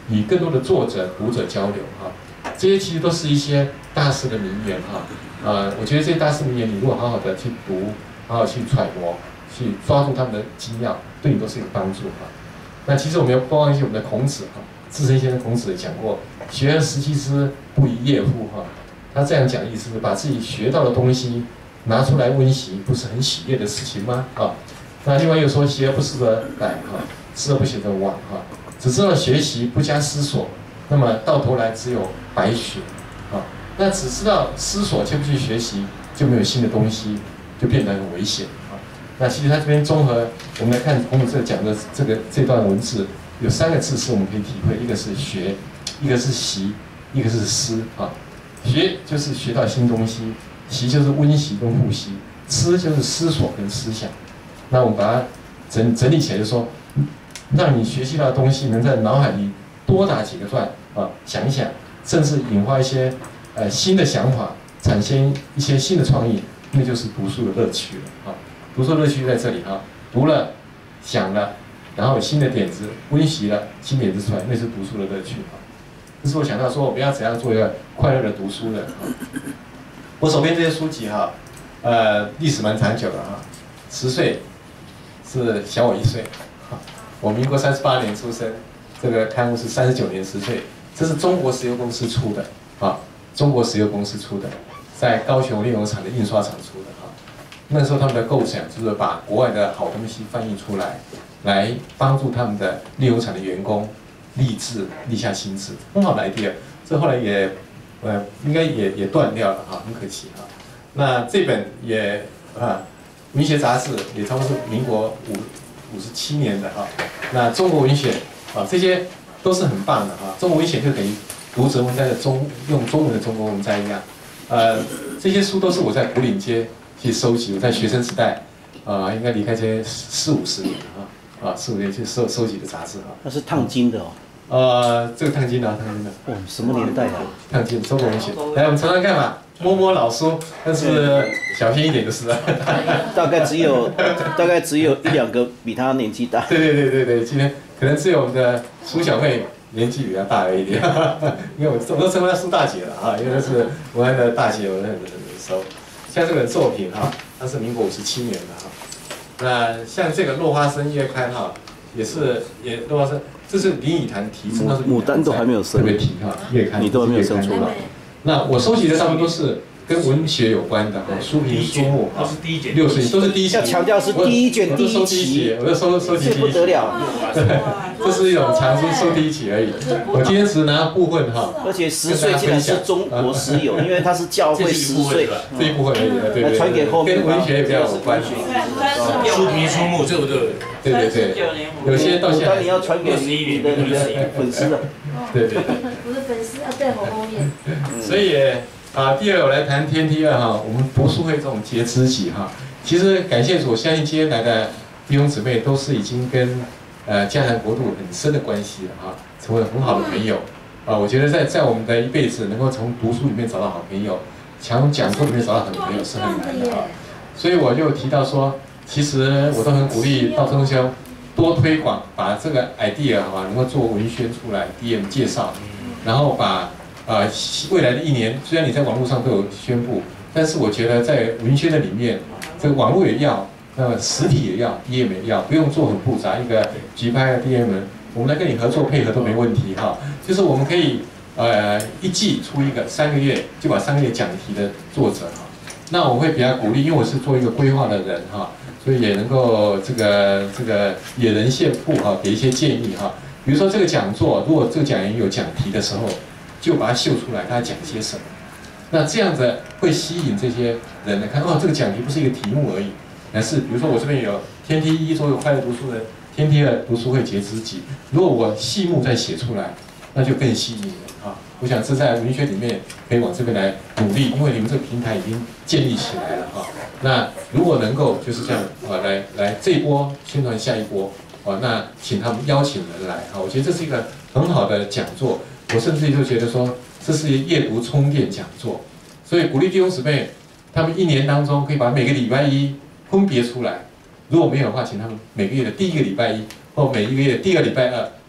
与更多的作者、读者交流哈。这些其实都是一些大师的名言哈。呃，我觉得这些大师名言，你如果好好的去读，好好去揣摩，去抓住他们的精要，对你都是有帮助哈。那其实我们要不忘记我们的孔子哈，至圣先生孔子也讲过，学而时习之，不亦说乎哈。他这样讲意思是把自己学到的东西拿出来温习，不是很喜悦的事情吗？啊，那另外又说学而不思则殆哈，思而不学则罔哈。只知道学习不加思索，那么到头来只有白学啊。那只知道思索却不去学习，就没有新的东西，就变得很危险啊。那其实他这边综合，我们来看孔子这讲的这个这段文字，有三个字是我们可以体会，一个是学，一个是习，一个是思啊。学就是学到新东西，习就是温习跟复习，思就是思索跟思想。那我们把它整整理起来，就说，让你学习到的东西能在脑海里多打几个转啊，想一想，甚至引发一些呃新的想法，产生一些新的创意，那就是读书的乐趣了啊。读书乐趣在这里啊，读了，想了，然后有新的点子，温习了，新点子出来，那是读书的乐趣啊。这是我想到说，我们要怎样做一个快乐的读书人啊。我手边这些书籍哈，呃，历史蛮长久的哈，十岁是小我一岁，我民国三十八年出生，这个刊物是三十九年十岁，这是中国石油公司出的啊，中国石油公司出的，在高雄炼油厂的印刷厂出的啊。那时候他们的构想就是把国外的好东西翻译出来，来帮助他们的炼油厂的员工立志立下心志，很好的 idea。这后来也呃应该也也断掉了哈，很可惜哈。那这本也啊文学杂志也差不多是民国五五十七年的哈。那中国文选啊这些都是很棒的哈。中国文选就等于读者文摘的中用中文的中国文摘一样。呃这些书都是我在牯岭街去收集，我在学生时代啊、呃、应该离开这四五十年了哈啊四五年去收收集的杂志哈。 那是烫金的哦。呃， 这个烫金的、啊，烫金的。 哦，什么年代啊？ 烫金，中国文学。来，我们常常看嘛，摸摸老书，但是小心一点就是了。 大概只有，大概只有一两个比他年纪大。 对对对对对，今天可能只有我们的苏小妹年纪比较大了一点，因为我我都称呼她苏大姐了哈，因为她是文安的大姐，我很很熟。像这本作品哈，它是民国五十七年的哈。那像这个《落花生月刊》哈，也是也落花生。这是林语堂题字，那是牡丹都还没有生， 特别提哈，月刊你都还没有生出来。 那我收集的大部分都是跟文学有关的哈，书评书目哈，六十都是第一期。 要强调是第一卷第一期， 我就收收集第一期， 这不得了。 对，这是一种强书收第一期而已。我今天只拿部分哈， 而且十岁竟然是中国石油，因为他是教会十岁， 这一部分而已，对对对， 传给后面跟文学比较有关。 书评书目对不对？ 对对对，有些到现在你要传给你的你的粉丝了。 对对对， 不是粉丝要在我后面。 所以啊，第二我来谈天梯二哈，我们读书会这种结知己哈，其实感谢主，我相信今天来的弟兄姊妹都是已经跟呃迦南国度很深的关系了哈，成为很好的朋友啊。我觉得在在我们的一辈子能够从读书里面找到好朋友，从讲座里面找到好朋友是很难的哈。所以我就提到说，其实我都很鼓励道生兄多推广，把这个 idea 好吧，能够做文宣出来 ，D M 介绍，然后把呃未来的一年，虽然你在网络上都有宣布，但是我觉得在文宣的里面，这个网络也要，那么实体也要 ，D M 也要，不用做很复杂，一个局拍的 D M， 我们来跟你合作配合都没问题哈。就是我们可以呃一季出一个，三个月就把三个月讲题的作者哈。那我会比较鼓励，因为我是做一个规划的人哈，所以也能够这个这个野人献曝哈，给一些建议哈。比如说这个讲座，如果这个讲员有讲题的时候，就把它秀出来，他讲些什么。那这样子会吸引这些人来看，哦，这个讲题不是一个题目而已，而是比如说我这边有天梯一说有快乐读书人，天梯二读书会结知己。如果我细目再写出来，那就更吸引人啊。我想这在文学里面可以往这边来努力，因为你们这个平台已经建立起来了哈。那如果能够就是这样啊，来来这一波宣传下一波啊，那请他们邀请人来啊，我觉得这是一个很好的讲座。我甚至就觉得说，这是阅读充电讲座，所以鼓励弟兄姊妹，他们一年当中可以把每个礼拜一分别出来，如果没有的话，请他们每个月的第一个礼拜一或每一个月的第二礼拜二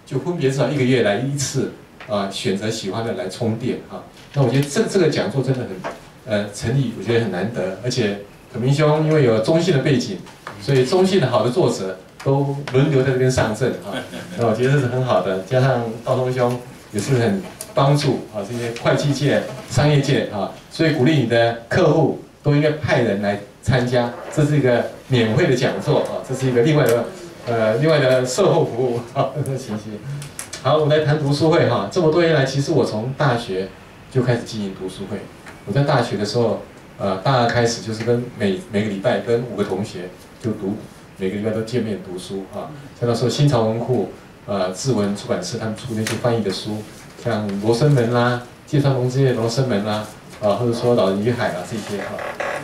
就分别至少一个月来一次啊，选择喜欢的来充电啊。那我觉得这这个讲座真的很呃成立，我觉得很难得，而且可明兄因为有中信的背景，所以中信的好的作者都轮流在这边上阵啊。那我觉得这是很好的，加上道松兄也是很帮助啊这些会计界、商业界啊，所以鼓励你的客户都应该派人来参加，这是一个免费的讲座啊，这是一个另外的呃另外的售后服务啊，谢谢。好，我们来谈读书会哈。这么多年来，其实我从大学就开始经营读书会。我在大学的时候，呃，大二开始就是跟每每个礼拜跟五个同学就读，每个礼拜都见面读书啊。像那时候新潮文库、呃志文出版社他们出那些翻译的书，像《罗生门》啦，《芥川龙之介罗生门》啦，啊，或者说《老人与海》啊这些哈。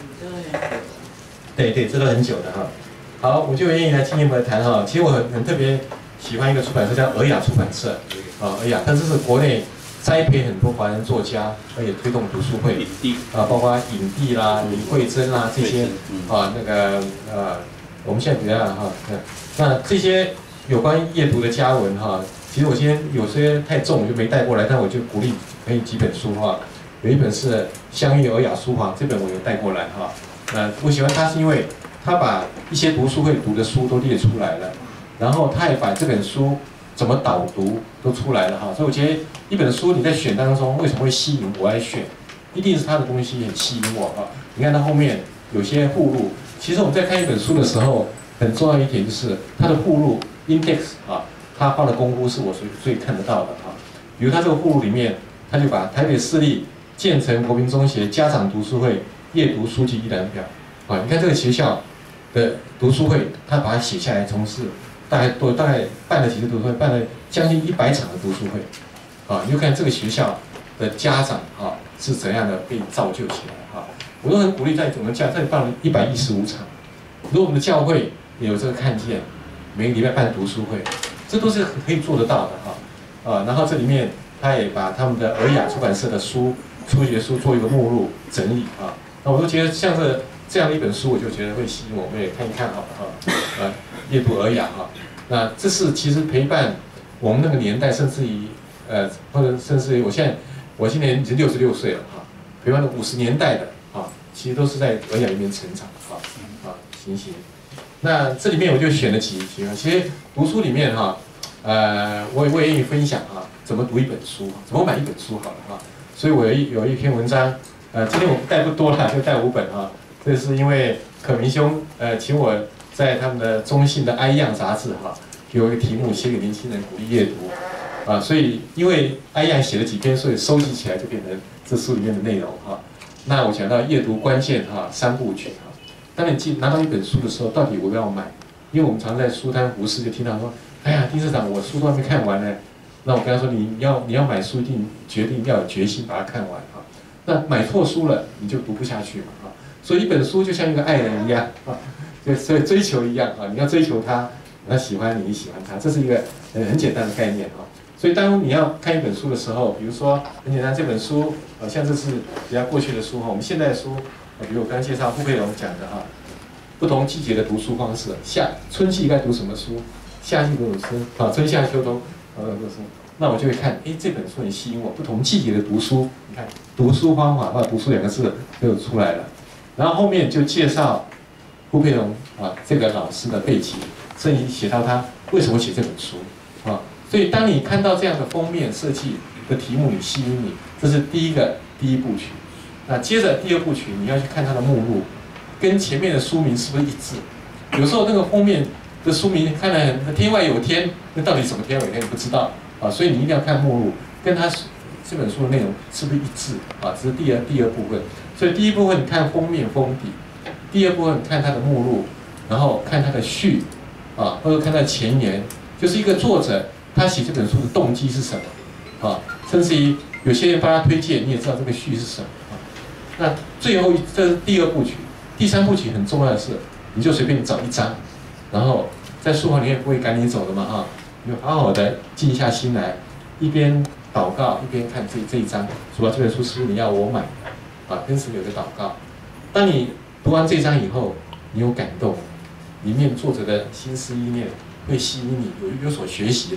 对对，这都很久的哈。好，我就愿意来今天来谈哈。其实我很很特别喜欢一个出版社叫尔雅出版社啊，尔雅，它这是国内栽培很多华人作家，而且推动读书会啊，包括影帝啦、李慧珍啦这些啊，那个呃，我们现在比较哈，那这些有关阅读的家文哈，其实我今天有些太重我就没带过来，但我就鼓励可以几本书哈，有一本是《相遇尔雅书房》，这本我有带过来哈。那我喜欢它是因为他把一些读书会读的书都列出来了，然后他也把这本书怎么导读都出来了哈，所以我觉得一本书你在选当中为什么会吸引我来选，一定是它的东西很吸引我哈。你看它后面有些附录，其实我们在看一本书的时候，很重要一点就是它的附录 index 啊，他花的功夫是我最最看得到的哈。比如他这个附录里面，他就把台北市立建成国民中学家长读书会阅读书籍一览表啊，你看这个学校的读书会，他把它写下来，从事大概多大概办了几次读书会，办了将近一百场的读书会，啊，你就看这个学校的家长啊是怎样的被造就起来啊。我都很鼓励在我们教这里办了一百一十五场，如果我们的教会也有这个看见，每个礼拜办读书会，这都是可以做得到的哈啊。然后这里面他也把他们的尔雅出版社的书、初学书做一个目录整理啊。那我都觉得像这这样的一本书，我就觉得会吸引我们也看一看好了哈，呃，阅读尔雅哈。那这是其实陪伴我们那个年代，甚至于呃，或者甚至于我现在我今年已经六十六岁了哈，陪伴了五十年代的啊，其实都是在尔雅里面成长啊啊，行行。那这里面我就选了几几个，其实读书里面哈，呃，我也我也愿意分享哈，怎么读一本书，怎么买一本书好了哈。所以我有一有一篇文章。呃，今天我带不多了，就带五本啊。这是因为可明兄呃请我在他们的中信的《爱样》杂志哈，有一个题目写给年轻人鼓励阅读啊，所以因为《爱样》写了几篇，所以收集起来就变成这书里面的内容哈。那我讲到阅读关键哈三部曲哈，当你进拿到一本书的时候，到底我要买？因为我们常在书摊胡适就听到说，哎呀，丁社长，我书都还没看完呢。那我跟他说，你要你要买书，一定决定要有决心把它看完哈。那买错书了，你就读不下去嘛啊！所以一本书就像一个爱人一样啊，就所以追求一样啊，你要追求他，他喜欢你，你喜欢他，这是一个呃很简单的概念啊。所以当你要看一本书的时候，比如说很简单，这本书啊，像这是比较过去的书哈，我们现在的书啊，比如我刚刚介绍傅佩荣讲的哈，不同季节的读书方式，夏春季该读什么书，夏季读什么书啊，春夏秋冬啊读书。那我就会看，哎，这本书很吸引我，不同季节的读书，你看读书方法，把读书两个字就出来了。然后后面就介绍傅佩荣啊这个老师的背景，甚至写到他为什么写这本书啊。所以当你看到这样的封面设计的题目，你吸引你，这是第一个第一部曲。那接着第二部曲，你要去看它的目录，跟前面的书名是不是一致？有时候那个封面的书名看来很天外有天，那到底什么天外有天你不知道。啊，所以你一定要看目录，跟他这本书的内容是不是一致啊？这是第二第二部分。所以第一部分你看封面封底，第二部分看它的目录，然后看它的序，啊，或者看它的前言，就是一个作者他写这本书的动机是什么啊？甚至于有些人帮他推荐，你也知道这个序是什么啊？那最后这是第二部曲，第三部曲很重要的是，你就随便找一章，然后在书房里面不会赶你走的嘛哈。你就好好的静下心来，一边祷告一边看这这一章，主要这本书是不是你要我买的？啊，跟神有个祷告。当你读完这章以后，你有感动，里面作者的心思意念会吸引你有有所学习的，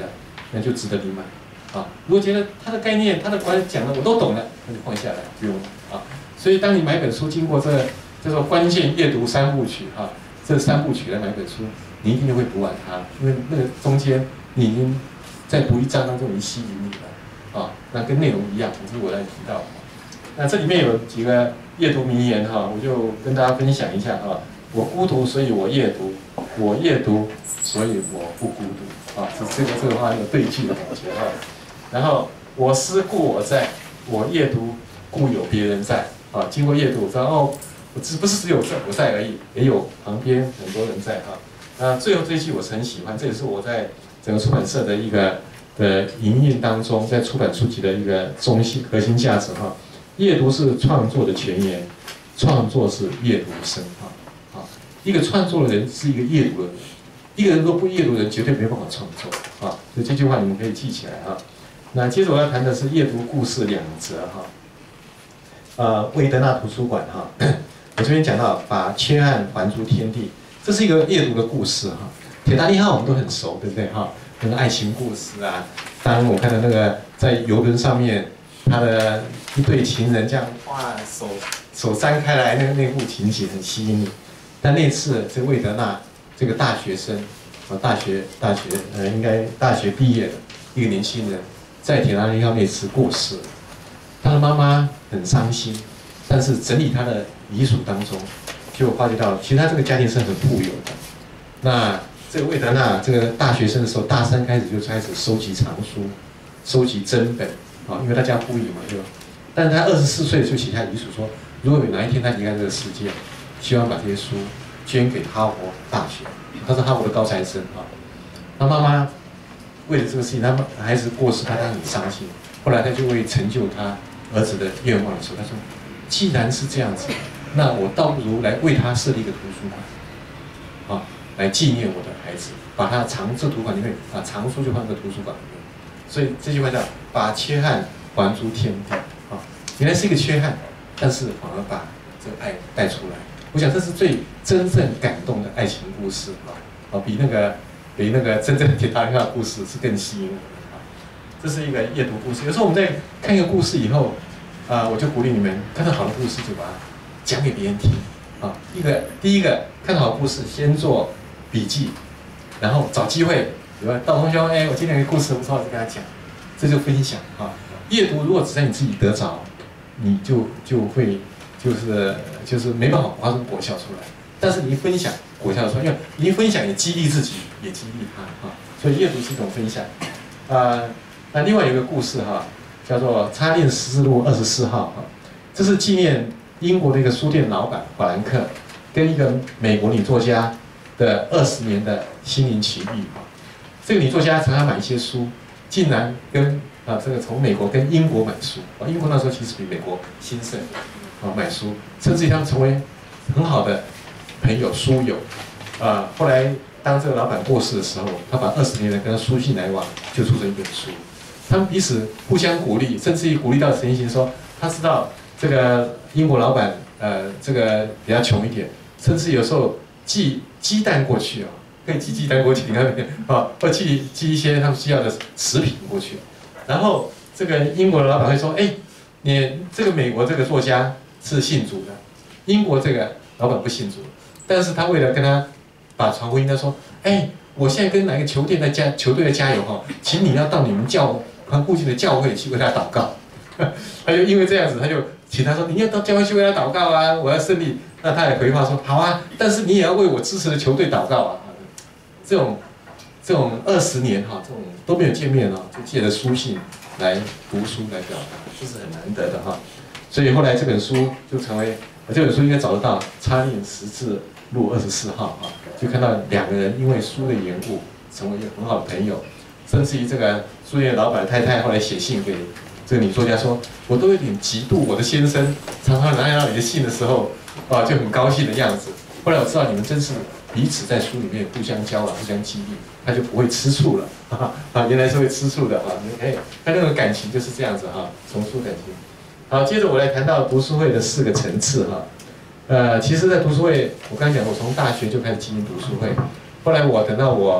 那就值得你买。啊，如果觉得它的概念、它的观讲的我都懂了，那就放下来，不用啊。所以当你买本书，经过这这个关键阅读三部曲啊，这三部曲来买本书，你一定会读完它，因为那个中间你已经在读一章当中已经吸引你了啊。那跟内容一样，这是我来提到。那这里面有几个阅读名言哈，我就跟大家分享一下啊。我孤独，所以我阅读；我阅读，所以我不孤独啊。这这个这个话有对句的感觉啊。然后我思故我在，我阅读故有别人在啊。经过阅读，我知道哦，我只不是只有我在而已，也有旁边很多人在啊。那最后这一句我是很喜欢，这也是我在整个出版社的一个的营运当中，在出版书籍的一个中心核心价值哈。阅读是创作的前沿，创作是阅读的深哈。啊，一个创作的人是一个阅读的人，一个人如果不阅读的人，绝对没办法创作啊。所以这句话你们可以记起来啊。那接着我要谈的是阅读故事两则哈。呃，魏德纳图书馆哈，我这边讲到把缺憾还诸天地，这是一个阅读的故事哈。铁达尼号我们都很熟，对不对哈？那个爱情故事啊，当我看到那个在游轮上面，他的一对情人这样哇手手张开来，那个那部情景很吸引你。但那次这魏德纳这个大学生，啊大学大学呃应该大学毕业的一个年轻人。在铁达尼号那次过世了，他的妈妈很伤心，但是整理他的遗属当中，就发觉到其实他这个家庭是很富有的。那这个魏德纳这个大学生的时候，大三开始就开始收集藏书，收集真本啊，因为他家富裕嘛，对吧？但是他二十四岁就写下遗嘱说，如果有哪一天他离开这个世界，希望把这些书捐给哈佛大学。他是哈佛的高材生啊，他妈妈。为了这个事情，他们孩子过世，他他很伤心。后来他就为成就他儿子的愿望的时候，他说：“既然是这样子，那我倒不如来为他设立一个图书馆，啊，来纪念我的孩子，把他藏这图书馆里面，把藏书就放在图书馆里面。所以这句话叫把缺憾还诸天地啊，原来是一个缺憾，但是反而把这个爱带出来。我想这是最真正感动的爱情故事啊，啊，比那个。”比那个真正的铁达尼号故事是更吸引我的啊！这是一个阅读故事。有时候我们在看一个故事以后，啊、呃，我就鼓励你们看到好的故事就把它讲给别人听啊。一个第一个看到好故事，先做笔记，然后找机会，比如道同兄，哎，我今天有个故事不错，就跟他讲，这就分享啊。阅读如果只在你自己得着，你就就会就是就是没办法发出果效出来。但是你一分享，果效出来，因为你一分享也激励自己，也激励他啊。所以阅读是一种分享。啊、呃，那另外有一个故事哈，叫做《插令十字路二十四号》哈，这是纪念英国的一个书店老板法兰克跟一个美国女作家的二十年的心灵奇遇啊。这个女作家常常买一些书，竟然跟啊这个从美国跟英国买书啊，英国那时候其实比美国兴盛啊，买书，甚至于他们成为很好的朋友书友啊。后来当这个老板过世的时候，他把二十年的跟他书信来往，就出成一本书。他们彼此互相鼓励，甚至于鼓励到陈奕迅说，他知道这个英国老板呃这个比较穷一点，甚至有时候寄鸡蛋过去啊，可以寄鸡蛋过去，你看啊，或寄寄一些他们需要的食品过去。然后这个英国的老板会说，哎，你这个美国这个作家是信主的，英国这个老板不信主，但是他为了跟他把传福音，他说，哎，我现在跟哪个球队在加球队在加油哈，请你要到你们教他附近的教会去为他祷告。他就因为这样子，他就请他说，你要到教会去为他祷告啊，我要胜利。那他也回话说，好啊，但是你也要为我支持的球队祷告啊。这种这种二十年哈，这种都没有见面啊，就借着书信来读书来表达，这是很难得的哈。所以后来这本书就成为，这本书应该找得到，插令十字路二十四号啊，就看到两个人因为书的缘故成为一个很好的朋友，甚至于这个书店老板太太后来写信给这个女作家说，我都有点嫉妒我的先生，常常拿到你的信的时候啊就很高兴的样子。后来我知道你们真是彼此在书里面互相交往、互相激励，他就不会吃醋了啊！啊，原来是会吃醋的啊！哎，他那种感情就是这样子哈，重塑感情。好，接着我来谈到读书会的四个层次哈。呃，其实，在读书会，我刚才讲，我从大学就开始经营读书会，后来我等到我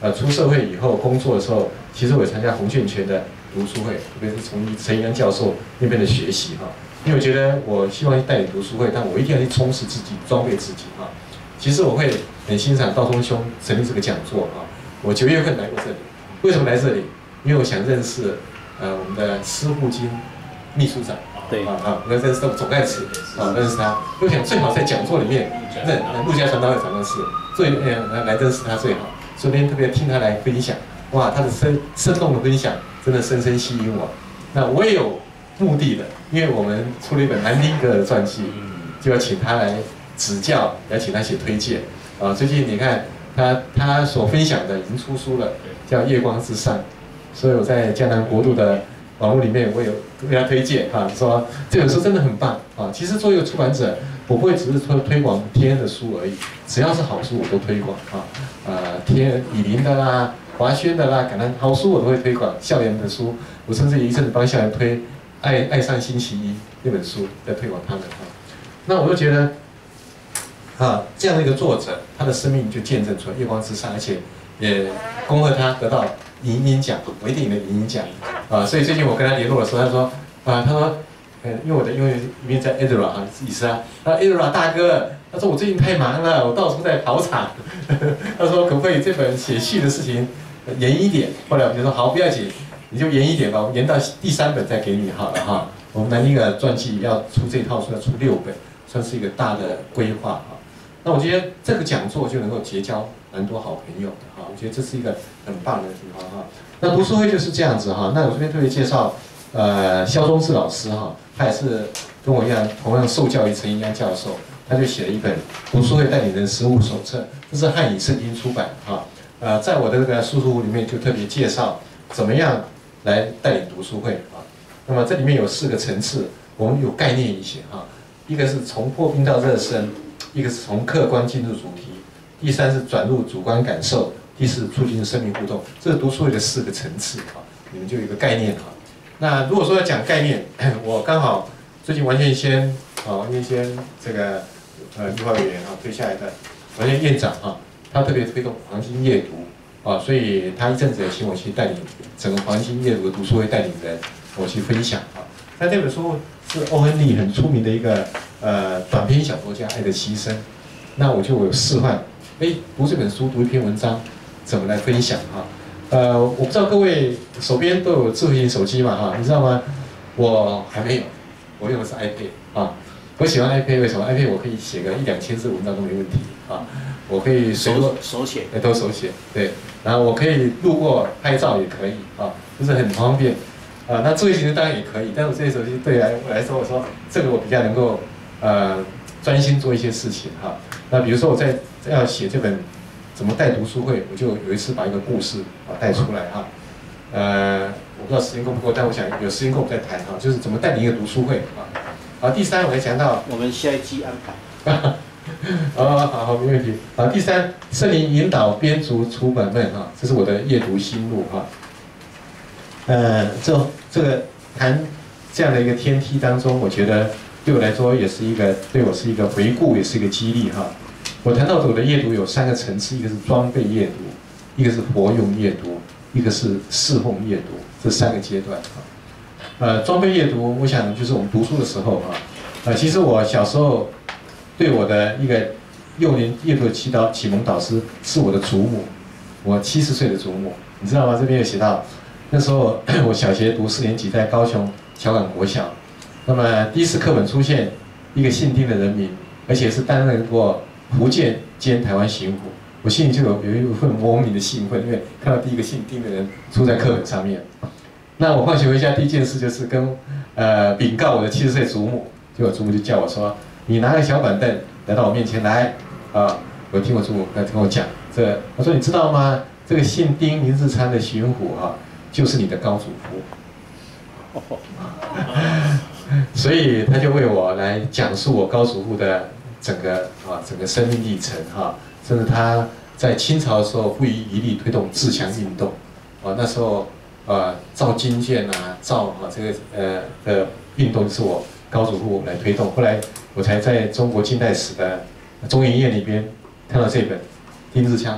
呃出社会以后工作的时候，其实我参加洪炫全的读书会，特别是从陈一安教授那边的学习哈。因为我觉得我希望带领读书会，但我一定要去充实自己、装备自己哈。其实我会很欣赏道宗兄成立这个讲座哈。我九月份来过这里，为什么来这里？因为我想认识呃我们的施富金秘书长。对啊啊，那认识总干事啊，认识他。我想最好在讲座里面认陆家传道会长官是最呃来认识他最好。昨天特别听他来分享，哇，他的生生动的分享真的深深吸引我。那我也有目的的，因为我们出了一本南丁格尔的传记，就要请他来指教，要请他写推荐啊。最近你看他他所分享的已经出书了，叫《夜光之上》，所以我在江南国度的网络里面，我有给他推荐啊，说这本书真的很棒啊。其实作为一个出版者，我不会只是推推广天恩的书而已，只要是好书我都推广啊。呃，天以林的啦、华轩的啦，感恩好书我都会推广。校园的书，我甚至有一阵子帮校园推《爱爱上星期一》那本书，在推广他们啊。那我就觉得，啊，这样的一个作者，他的生命就见证出来夜光之上，而且也恭贺他得到银鹰奖，维电影的银鹰奖啊。所以最近我跟他联络的时候，他说啊，他说，呃，因为我的因为因为在 Edra 啊，以斯拉，他说 Edra 大哥，他说我最近太忙了，我到处在跑场。他说可不可以这本写序的事情延一点？后来我就说好，不要紧，你就延一点吧，我们延到第三本再给你好了哈。我们南丁格尔传记要出这套书，要出六本，算是一个大的规划哈。那我觉得这个讲座就能够结交蛮多好朋友的哈，我觉得这是一个很棒的地方哈。那读书会就是这样子哈。那我这边特别介绍，呃，肖忠志老师哈，他也是跟我一样，同样受教于陈一安教授，他就写了一本《读书会带领人实务手册》，这是汉语圣经出版哈。呃，在我的这个书书里面就特别介绍怎么样来带领读书会啊。那么这里面有四个层次，我们有概念一些哈。一个是从破冰到热身，一个是从客观进入主题，第三是转入主观感受，第四促进生命互动。这是读书会的四个层次啊，你们就有一个概念哈。那如果说要讲概念，我刚好最近完全先啊，完全先这个呃立法委员啊推下来的完全院长啊，他特别推动黄金阅读啊，所以他一阵子也请我去带领整个黄金阅读的读书会带领人，我去分享啊。那这本书是欧亨利很出名的一个呃短篇小说家《爱的牺牲》，那我就有示范，哎，读这本书读一篇文章怎么来分享啊？呃，我不知道各位手边都有智慧型手机嘛哈，你知道吗？我还没有，我用的是 iPad 啊。我喜欢 iPad， 为什么 ？iPad 我可以写个一两千字文章都没问题啊，我可以随手手写， 哎，都手写，对。然后我可以路过拍照也可以啊，就是很方便。啊，那智慧型的当然也可以，但是我这些手机对来我来说，我说这个我比较能够呃专心做一些事情哈。那比如说我在要写这本怎么带读书会，我就有一次把一个故事啊带出来哈。呃，我不知道时间够不够，但我想有时间够我们再谈哈，就是怎么带领一个读书会啊。好，第三我来讲到我们下一期安排。 好好好，没问题。好，第三，圣灵引导编读出版们哈，这是我的阅读心路哈。呃，这这个谈这样的一个天梯当中，我觉得对我来说也是一个对我是一个回顾，也是一个激励哈。我谈到我的阅读有三个层次，一个是装备阅读，一个是活用阅读，一个是侍奉阅读，这三个阶段哈。呃，装备阅读，我想就是我们读书的时候哈。呃，其实我小时候对我的一个幼年阅读启导启蒙导师是我的祖母，我七十岁的祖母，你知道吗？这边有写到。那时候我小学读四年级，在高雄侨港国小。那么第一次课本出现一个姓丁的人名，而且是担任过福建兼台湾巡抚，我心里就有有一份莫名的兴奋，因为看到第一个姓丁的人出在课本上面。那我放学回家第一件事就是跟呃禀告我的七十岁祖母，结果祖母就叫我说：“你拿个小板凳来到我面前来啊！”我听我祖母来跟我讲这，我说：“你知道吗？这个姓丁名字昌的巡抚啊。”就是你的高祖父，所以他就为我来讲述我高祖父的整个啊整个生命历程哈，甚至他在清朝的时候不遗余力推动自强运动，啊那时候呃造金券啊造啊这个呃的运动是我高祖父来推动，后来我才在中国近代史的中研院里边看到这本丁日昌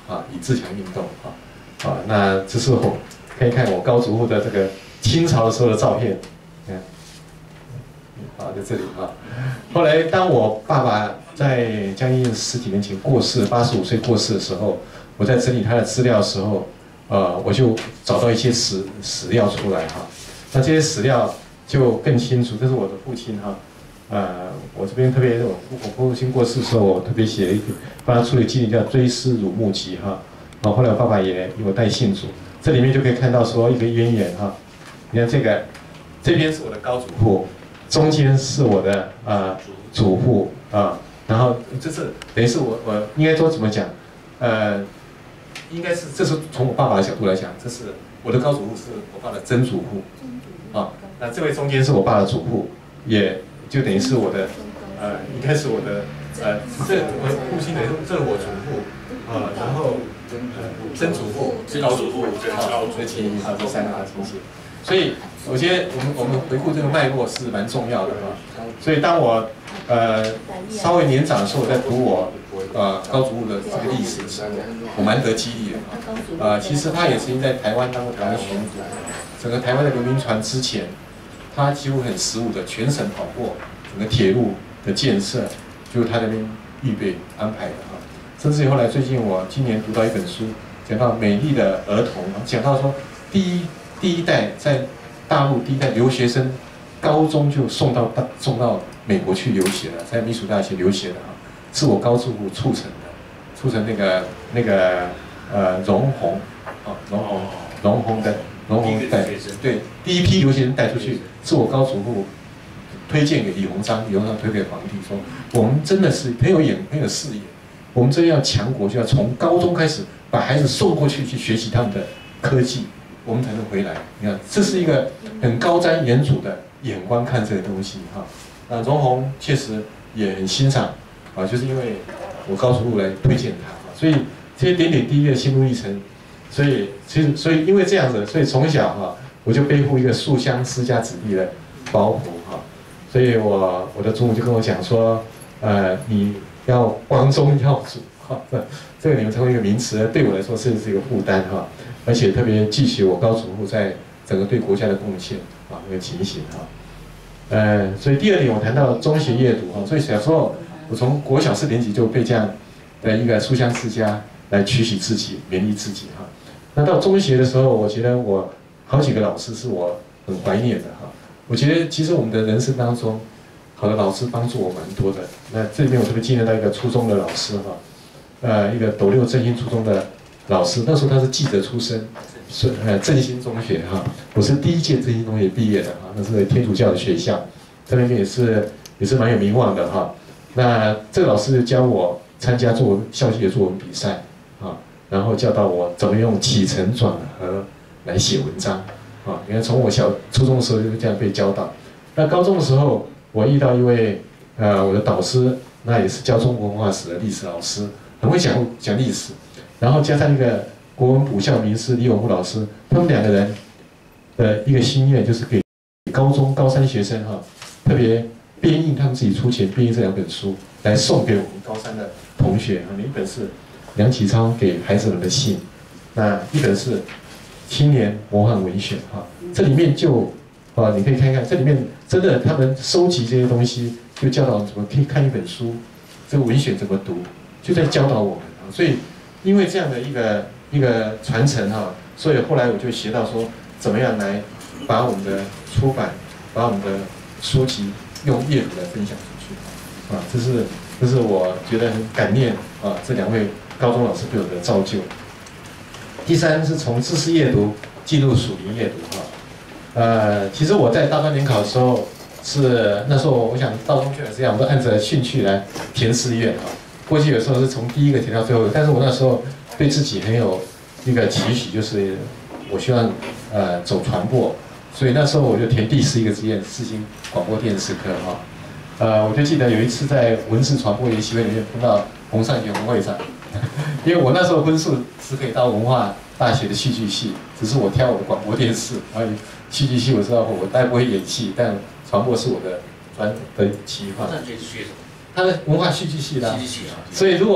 啊，以自强运动啊，啊，那这是我看一看我高祖父的这个清朝的时候的照片，你看，啊，在这里啊。后来当我爸爸在将近十几年前过世，八十五岁过世的时候，我在整理他的资料的时候，呃，我就找到一些史史料出来哈。那这些史料就更清楚，这是我的父亲哈。呃，我这边特别，我我父亲过世的时候，我特别写了一个，帮他出了纪念叫《追思辱墓集》哈。啊，后来我爸爸也有带信主，这里面就可以看到说一个渊源哈。你看这个，这边是我的高祖父，中间是我的呃祖父啊，然后这是等于是我我应该说怎么讲，呃，应该是这是从我爸爸的角度来讲，这是我的高祖父是我爸的曾祖父啊，那这位中间是我爸的祖父，也就等于是我的呃应该是我的呃这我父亲等于这是我祖父啊，然后呃曾祖父、高祖父跟高祖父亲啊这三个亲戚。所以我觉得我们我们回顾这个脉络是蛮重要的哈。所以当我呃稍微年长的时候，我在读我呃高祖父的这个历史的时候，我蛮得激励的啊。呃，其实他也曾经在台湾当过台湾巡抚，整个台湾的流民船之前，他几乎很实务的全省跑过，整个铁路的建设就是他那边预备安排的哈。甚至于后来最近我今年读到一本书，讲到美丽的儿童，讲到说第一。第一代在大陆第一代留学生，高中就送到大送到美国去留学了，在密苏大学留学的哈，是我高祖父促成的，促成那个那个呃荣宏啊荣宏荣宏的荣宏带对第一批留学生带出去，是我高祖父推荐给李鸿章，李鸿章推给皇帝说，我们真的是很有眼很有视野，我们真要强国，就要从高中开始把孩子送过去去学习他们的科技。我们才能回来。你看，这是一个很高瞻远瞩的眼光看这个东西哈。那荣宏确实也很欣赏啊，就是因为我高祖父来推荐他，所以这些点点滴滴的心路历程，所以其实所以因为这样子，所以从小哈我就背负一个书香世家子弟的包袱哈。所以我我的祖母就跟我讲说，呃，你要光宗耀祖哈，这个你们成为一个名词，对我来说甚至是一个负担哈。而且特别记起我高祖父在整个对国家的贡献啊，那个情形哈。呃，所以第二点我谈到中学阅读哈，所以小时候我从国小四年级就被这样的一个书香世家来取喜自己、勉励自己哈。那到中学的时候，我觉得我好几个老师是我很怀念的哈。我觉得其实我们的人生当中，好的老师帮助我蛮多的。那这里面我特别纪念到一个初中的老师哈，呃，一个斗六振兴初中的。老师那时候他是记者出身，是呃振兴中学哈，我是第一届振兴中学毕业的哈，那是天主教的学校，在那边也是也是蛮有名望的哈。那这个老师就教我参加作文校际的作文比赛啊，然后教导我怎么用起承转合来写文章啊。你看从我小初中的时候就是这样被教导。那高中的时候我遇到一位呃我的导师，那也是教中国文化史的历史老师，很会讲讲历史。然后加上一个国文补校名师李永富老师，他们两个人的一个心愿就是给高中高三学生哈，特别编印他们自己出钱编印这两本书，来送给我们高三的同学啊。一本是梁启超给孩子们的信，那一本是青年魔幻文选哈。这里面就啊，你可以看看，这里面真的他们收集这些东西，就教导怎么可以看一本书，这个文选怎么读，就在教导我们啊。所以因为这样的一个一个传承哈，所以后来我就学到说，怎么样来把我们的出版，把我们的书籍用阅读来分享出去，啊，这是这是我觉得很感念啊，这两位高中老师对我的造就。第三是从知识阅读进入属灵阅读哈，呃，其实我在大专联考的时候是那时候我想到中学也是这样，我都按着兴趣来填志愿哈。过去有时候是从第一个填到最后一个，但是我那时候对自己很有一个期许，就是我希望呃走传播，所以那时候我就填第十一个志愿，世新广播电视科哈。呃，我就记得有一次在文字传播研习会里面碰到洪尚杰洪会长，因为我那时候分数是可以到文化大学的戏剧系，只是我挑我的广播电视，然后戏剧系我知道我大概不会演戏，但传播是我的专的企划。他的文化戏剧系的，所以如果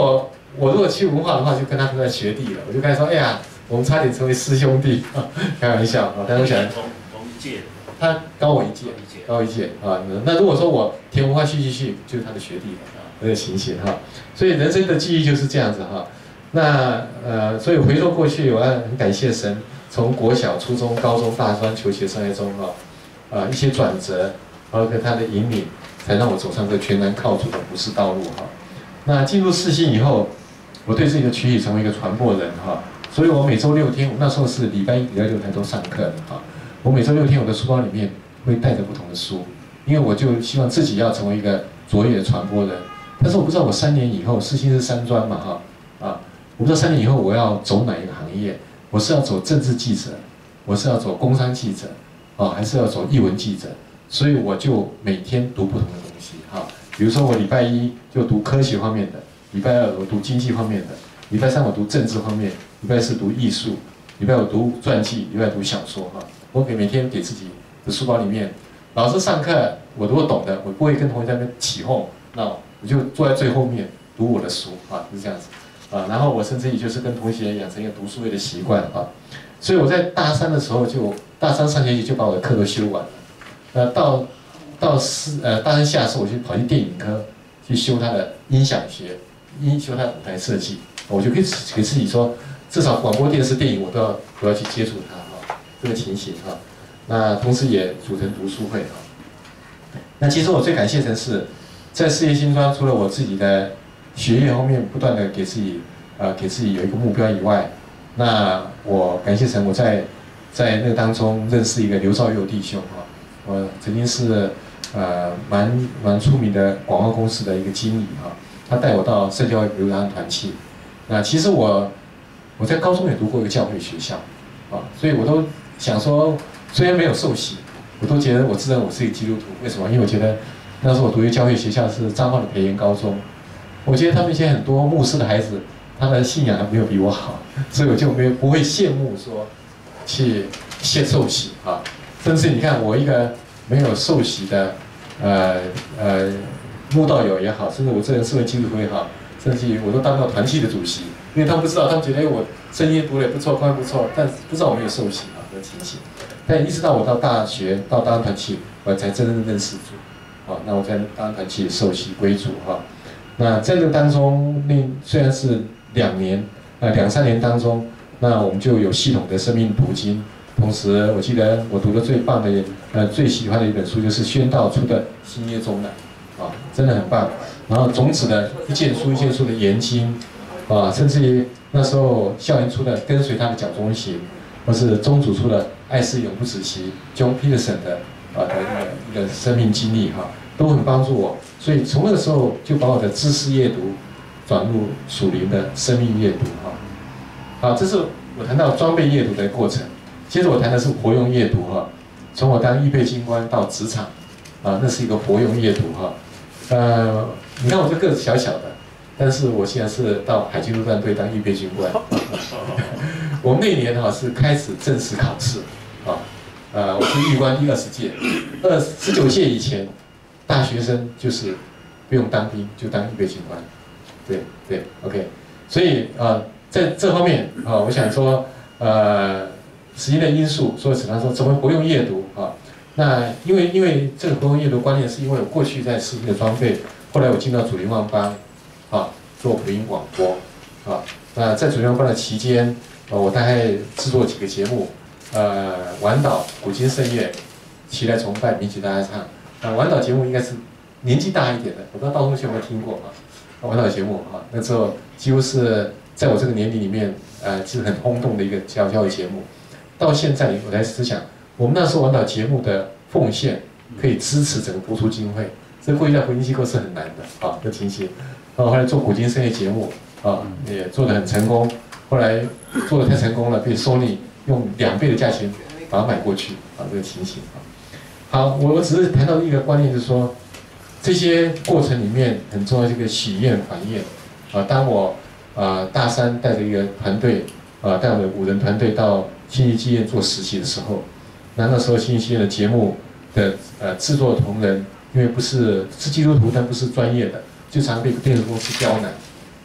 我如果去文化的话，就跟他成为学弟了。我就跟他说，哎呀，我们差点成为师兄弟，开玩笑啊。但是我想， 同同一届， 他高我一届，高我一届啊。那如果说我填文化戏剧系，就是他的学弟了啊，这个情形哈。所以人生的记忆就是这样子哈。那呃，所以回溯过去，我要很感谢神，从国小、初中、高中、大专求学生涯中哈，啊一些转折，包括他的引领，才让我走上这全然靠主的服事道路哈。那进入世新以后，我对自己的期许成为一个传播人哈，所以我每周六天，我那时候是礼拜一、礼拜六才都上课的哈。我每周六天我的书包里面会带着不同的书，因为我就希望自己要成为一个卓越的传播人。但是我不知道我三年以后，世新是三专嘛哈啊。我不知道三年以后我要走哪一个行业，我是要走政治记者，我是要走工商记者，啊，还是要走艺文记者？所以我就每天读不同的东西，哈，比如说我礼拜一就读科学方面的，礼拜二我读经济方面的，礼拜三我读政治方面，礼拜四读艺术，礼拜五读传记，礼拜读小说，哈，我给每天给自己的书包里面，老师上课我如果懂的，我不会跟同学在那边起哄，那我就坐在最后面读我的书，啊，就是这样子。啊，然后我甚至于就是跟同学养成一个读书会的习惯啊，所以我在大三的时候就大三上学期就把我的课都修完了，呃，到到四呃大三下的时候我就跑去电影科去修他的音响学，音修他的舞台设计，我就可以给自己说，至少广播电视电影我都要都要去接触它哈，这个情形哈，那同时也组成读书会哈。那其实我最感谢的是，在事业新专除了我自己的学业方面不断的给自己，呃，给自己有一个目标以外，那我感谢神，我在在那当中认识一个刘兆佑弟兄哈，我曾经是呃蛮蛮出名的广告公司的一个经理哈，他带我到圣教会流浪团契，那其实我我在高中也读过一个教会学校，啊，所以我都想说，虽然没有受洗，我都觉得我自认我是一个基督徒，为什么？因为我觉得那时候我读一个教会学校是彰化的培元高中。我觉得他们一些很多牧师的孩子，他们的信仰还没有比我好，所以我就没有不会羡慕说去先受洗啊。甚至你看我一个没有受洗的，呃呃慕道友也好，甚至我这人身为基督徒也好，甚至于我都当到团契的主席，因为他们不知道，他们觉得哎我圣经读得也不错，观不错，但不知道我没有受洗啊的情形。但一直到我到大学到当团契，我才真正认识主，啊，那我在当团契受洗归主哈。那在这个当中，那虽然是两年，呃两三年当中，那我们就有系统的生命读经。同时，我记得我读的最棒的，呃最喜欢的一本书就是宣道出的《新约中南》，啊，真的很棒。然后种子的一件书一件书的研经，啊，甚至于那时候校园出的《跟随他的脚中行》，或是宗主出的《爱是永不止息》John Peterson 的啊的一个一个生命经历哈。都很帮助我，所以从那个时候就把我的知识阅读转入属灵的生命阅读哈。好，这是我谈到装备阅读的过程。接着我谈的是活用阅读哈，从我当预备军官到职场，啊，那是一个活用阅读哈。呃，你看我这个子小小的，但是我现在是到海军陆战队当预备军官。我们那年哈是开始正式考试啊，呃，我是预官第二十届，二十九届以前。大学生就是不用当兵，就当预备军官，对对 ，OK。所以啊、呃，在这方面啊、呃，我想说，呃，实际的因素，所以只能说怎么活用阅读啊。那因为因为这个活用阅读观念，是因为我过去在实际的装备，后来我进到主灵望邦，啊，做福音广播，啊，那在主灵望邦的期间，呃，我大概制作几个节目，呃，晚岛、古今圣乐、期待崇拜、民曲大合唱。啊，晚岛节目应该是年纪大一点的，我不知道道同学有没有听过啊？晚岛节目啊，那时候几乎是在我这个年龄里面，呃，是很轰动的一个教教育节目。到现在我才思想，我们那时候晚岛节目的奉献可以支持整个播出经费，这过去在福音机构是很难的啊，这情形。然后后来做古今圣乐节目啊，也做得很成功，后来做得太成功了，被 Sony 用两倍的价钱把它买过去啊，这个情形啊。好，我我只是谈到一个观念，就是说，这些过程里面很重要的一个喜宴反宴啊。当我啊大三带着一个团队啊，带我的五人团队到信义剧院做实习的时候，那那时候信义剧院的节目的呃制作同仁，因为不是是基督徒，但不是专业的，就常被电视公司刁难。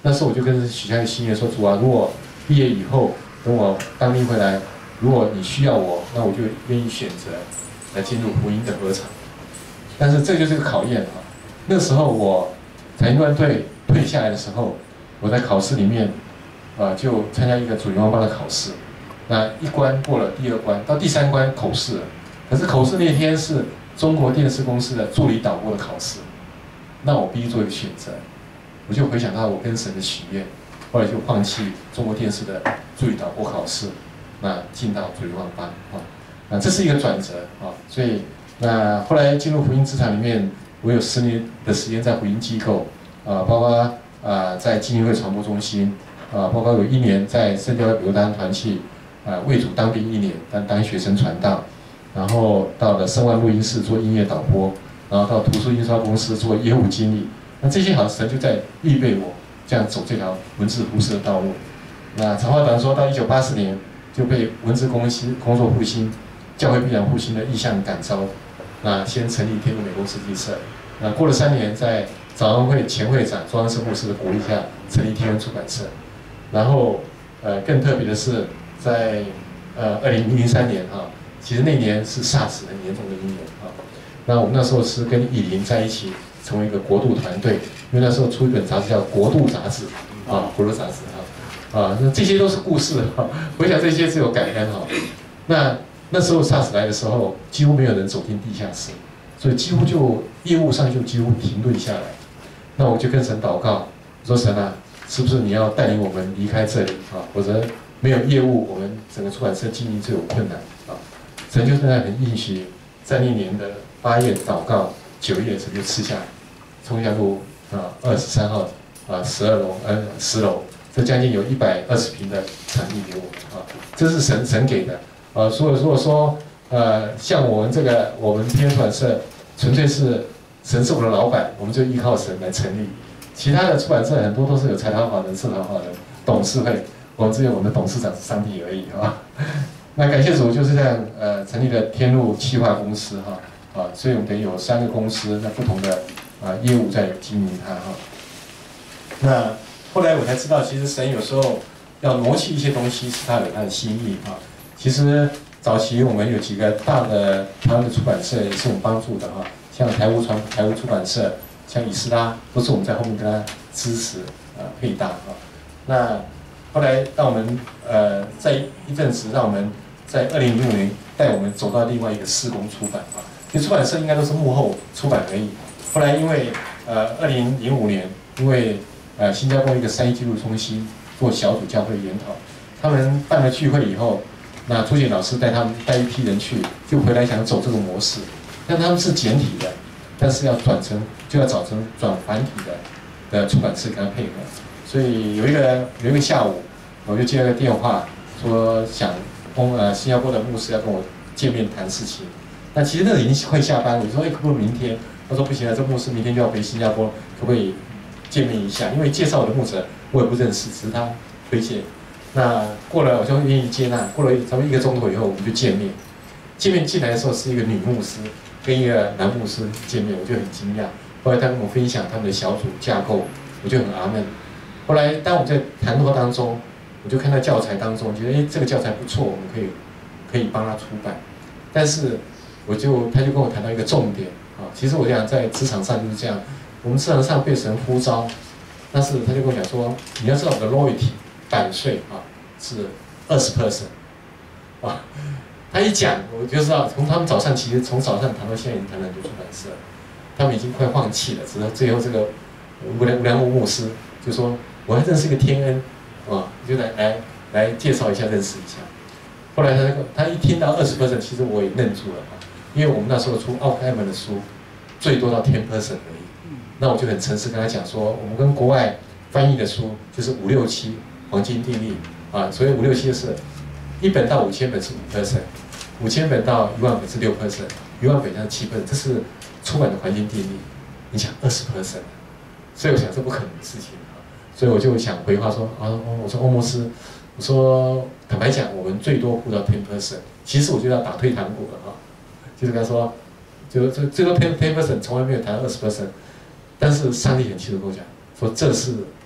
那时候我就跟许下一个心愿说，主啊，如果毕业以后等我当兵回来，如果你需要我，那我就愿意选择来进入福音的合场。但是这就是个考验啊！那时候我才艺团队退下来的时候，我在考试里面，啊、呃，就参加一个主联邦班的考试。那一关过了，第二关到第三关口试了。可是口试那天是中国电视公司的助理导播的考试，那我必须做一个选择。我就回想到我跟神的许愿，后来就放弃中国电视的助理导播考试，那进到主联邦班啊，那这是一个转折啊。所以那后来进入福音职场里面，我有十年的时间在福音机构啊，包括啊在基金会传播中心啊，包括有一年在圣教会北欧单团契。啊，为主当兵一年，当当学生传道，然后到了声万录音室做音乐导播，然后到图书印刷公司做业务经理。那这些好像神就在预备我这样走这条文字服事的道路。那长话短说，到一九八四年就被文字公司工作复兴、教会必然复兴的意向感召。那先成立天路美公司记社。那过了三年，在早安会前会长庄安生牧师的鼓励下，成立天恩出版社。然后，呃，更特别的是。在呃二零零三年哈、啊，其实那年是 SARS 很严重的一年啊。那我们那时候是跟以琳在一起成为一个国度团队，因为那时候出一本杂志叫《国度杂志》啊，国度杂志啊啊，那这些都是故事哈、啊。我想这些只有感恩哈、啊。那那时候 SARS 来的时候，几乎没有人走进地下室，所以几乎就业务上就几乎停顿下来。那我就跟神祷告，说神啊，是不是你要带领我们离开这里啊？否则没有业务，我们整个出版社经营就有困难啊。神就现在很应许，在那年的八月祷告，九月神就赐下冲下路啊二十三号啊十二楼呃十楼，这将近有一百二十平的场地给我们啊，这是神神给的啊。所以如果说呃像我们这个我们天出版社，纯粹是神是我们的老板，我们就依靠神来成立。其他的出版社很多都是有财团法人、社团法人、董事会。我们只有我们的董事长是上帝而已啊。那感谢主，就是这样呃成立了天路企划公司哈啊，所以我们等于有三个公司，那不同的啊业务在经营它哈。那后来我才知道，其实神有时候要挪去一些东西，是他有他的心意啊。其实早期我们有几个大的台湾的出版社也是我们帮助的哈，像台湾传台湾出版社，像以斯拉，都是我们在后面跟他支持啊配搭啊。那后来让我们呃在一阵子，让我们在二零零五年带我们走到另外一个施工出版啊。其实出版社应该都是幕后出版而已。后来因为呃二零零五年，因为呃新加坡一个三一纪录中心做小组教会研讨，他们办了聚会以后，那朱姐老师带他们带一批人去，就回来想走这个模式，但他们是简体的，但是要转成就要找成转繁体的的出版社跟他配合。所以有一个有一个下午，我就接了个电话，说想公呃新加坡的牧师要跟我见面谈事情。那其实那已经快下班了，我说哎可不可以明天？他说不行啊，这牧师明天就要回新加坡，可不可以见面一下？因为介绍我的牧者我也不认识，只是他推荐。那过了我就愿意接纳。过了差不多一个钟头以后，我们就见面。见面进来的时候是一个女牧师跟一个男牧师见面，我就很惊讶。后来他跟我分享他们的小组架构，我就很阿闷。后来当我在谈话当中，我就看到教材当中，觉得哎这个教材不错，我们可以可以帮他出版。但是我就他就跟我谈到一个重点啊，其实我讲在职场上就是这样，我们职场上被神呼召，但是他就跟我讲说，你要知道我的 loyalty 版税啊是二十 percent 啊。他一讲，我就知道从他们早上其实从早上谈到现在已经谈了很多出版社，他们已经快放弃了，直到最后这个吴良吴良牧牧师就说，我还认识一个天恩啊，就来来来介绍一下，认识一下。后来他他一听到二十 percent， 其实我也愣住了啊，因为我们那时候出奥克艾门的书，最多到 ten percent 而已。那我就很诚实跟他讲说，我们跟国外翻译的书就是五六七黄金定律啊，所以五六七是一本到五千本是五 percent， 五千本到一万本是六 percent， 一万本是七 percent， 这是出版的黄金定律。你想二十 percent， 所以我想这不可能的事情啊，所以我就想回话说啊，我说欧牧师，我说坦白讲，我们最多付到 ten percent， 其实我就要打退堂鼓了啊，就是跟他说，就这最多 ten ten percent 从来没有谈二十 percent， 但是上帝很清楚跟我讲说，这是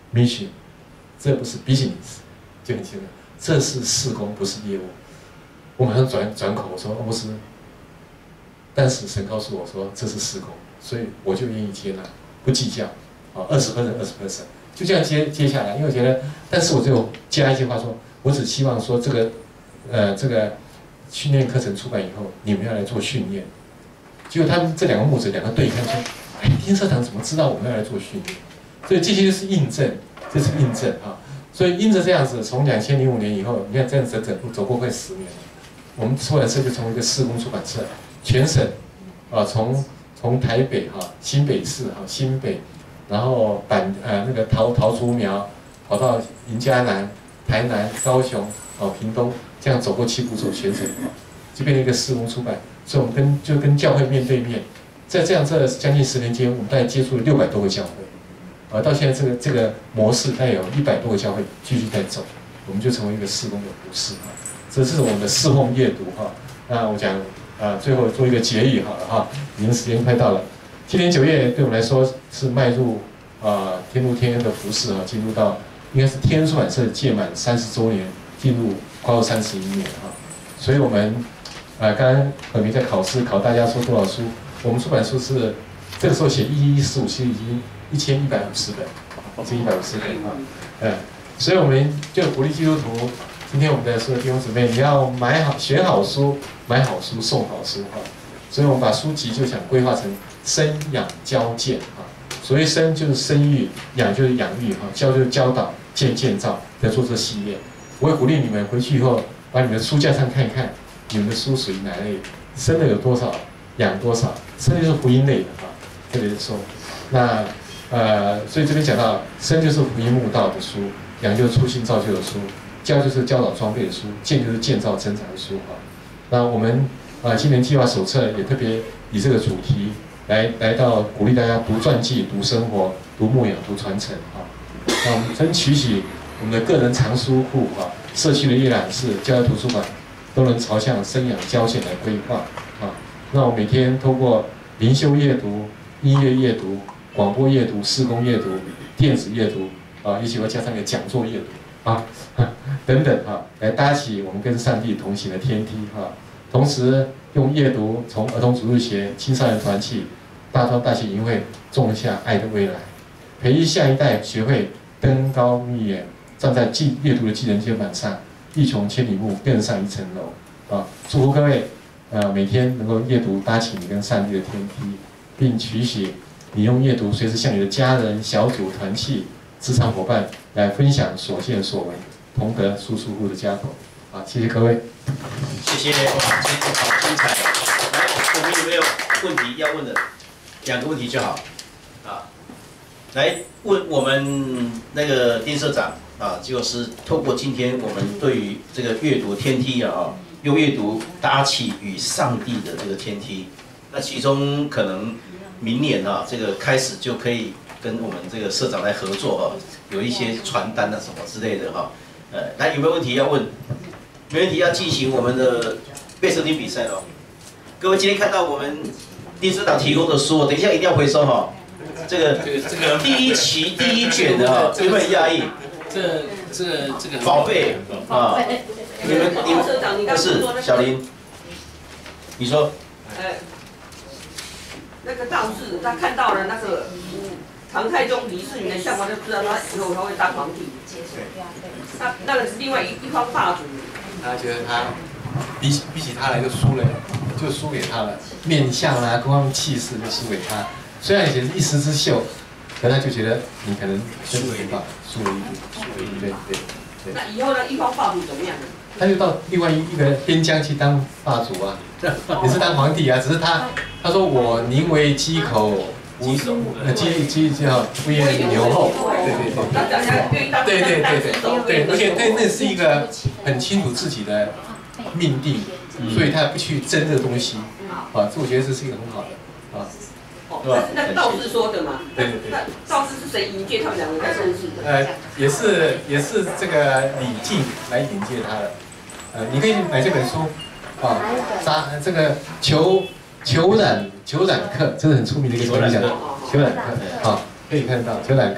mission， 这不是 business， 就很清楚，这是事工，不是业务。我马上转转口，我说牧师，但是神告诉我说这是事工，所以我就愿意接纳，不计较，啊，二十 percent 二十 percent， 就这样接接下来，因为我觉得，但是我就加一句话说，我只希望说这个，呃，这个训练课程出版以后，你们要来做训练。结果他们这两个牧者两个对看说，哎，天社堂怎么知道我们要来做训练？所以这些就是印证，这是印证啊。所以因着这样子，从两千零五年以后，你看这样整整走过快十年了，我们出版社就成为一个事工出版社，全省啊，从从台北哈、啊、新北市哈、啊、新北，然后板呃那个桃桃竹苗，跑到云嘉南、台南、高雄哦、啊、屏东，这样走过七步走全省啊，就变成一个事工出版。所以我们跟就跟教会面对面，在这样这将近十年间，我们大概接触了六百多个教会，而到现在这个这个模式，大概有一百多个教会继续在走，我们就成为一个事工的模式啊。这是我们的事奉阅读哈。那我讲啊，最后做一个结语好了哈，已经时间快到了。今年九月对我们来说是迈入啊天路天恩的服事啊，进入到应该是天恩出版社届满三十周年，进入快要三十一年哈，所以我们。啊，刚刚本明在考试考大家说多少书，我们出版书是这个时候写一一四五，其实已经一千一百五十本，是一百五十本啊，嗯，所以我们就鼓励基督徒，今天我们在说的弟兄姊妹，你要买好选好书，买好书送好书哈，所以我们把书籍就想规划成生养教建啊，所谓生就是生育，养就是养育哈，教就是教导，建建造，在做这系列，我会鼓励你们回去以后把你们的书架上看一看。你们的书属于哪类？生的有多少？养多少？生的就是福音类的啊，特别是说，那呃，所以这边讲到，生就是福音慕道的书，养就是初心造就的书，教就是教导装备的书，建就是建造增长的书啊。那我们啊、呃，今年计划手册也特别以这个主题来来到鼓励大家读传记、读生活、读牧养、读传承啊。那我们争取起我们的个人藏书库啊，社区的阅览室、教育图书馆。都能朝向生养教献来规划啊！那我每天透过灵修阅读、音乐阅读、广播阅读、事工阅读、电子阅读啊，一起会加上一个讲座阅读啊等等啊，来搭起我们跟上帝同行的天梯啊！同时用阅读从儿童主日学、青少年团契、大专大学营会种下爱的未来，培育下一代学会登高蜜远，站在记阅读的技能肩膀上。一穷千里目，更上一层楼啊！祝福各位，呃，每天能够阅读，搭起你跟上帝的天梯，并取许你用阅读随时向你的家人、小组、团契、职场伙伴来分享所见所闻，同得舒舒服服的家口。好，谢谢各位。 谢谢，哇，今天好精彩！来，我们有没有问题要问的？两个问题就好。啊，来问我们那个丁社长。啊，就是透过今天我们对于这个阅读天梯啊，用阅读搭起与上帝的这个天梯。那其中可能明年啊，这个开始就可以跟我们这个社长来合作啊，有一些传单啊什么之类的哈。呃，来有没有问题要问？没问题要进行我们的背圣经比赛哦。各位今天看到我们丁社长提供的书，等一下一定要回收哈。这个这个第一期第一卷的哈，有没有讶异？ 这这这个宝贝啊，你们你们不是小林，你说， 呃，那个道士他看到了那个唐太宗李世民的相貌，就知道他以后他会当皇帝。那那个是另外一一方霸主。 他觉得他比起比起他来就输了，就输给他了，面相啊，各方面气势就输给他。虽然以前是一时之秀。可他就觉得你可能输了一把，输了一步，输了一对对对。 那以后呢？一方霸主怎么样呢？ 他就到另外一个边疆去当霸主啊，也是当皇帝啊，只是他他说我宁为鸡口无呃鸡鸡叫不言牛后，对对对，对对对对对，而且对那是一个很清楚自己的命定，所以他不去争这个东西啊，这我觉得这是一个很好的啊。 哦，那是那个道士说的嘛？ 对对对。 那道士是谁引荐他们两个在认识的？ 呃，也是也是这个李靖来引荐他的。呃，你可以买这本书，啊，扎这个裘裘染裘染客，这是很出名的一个作家，裘染客，啊，可以看到裘染客，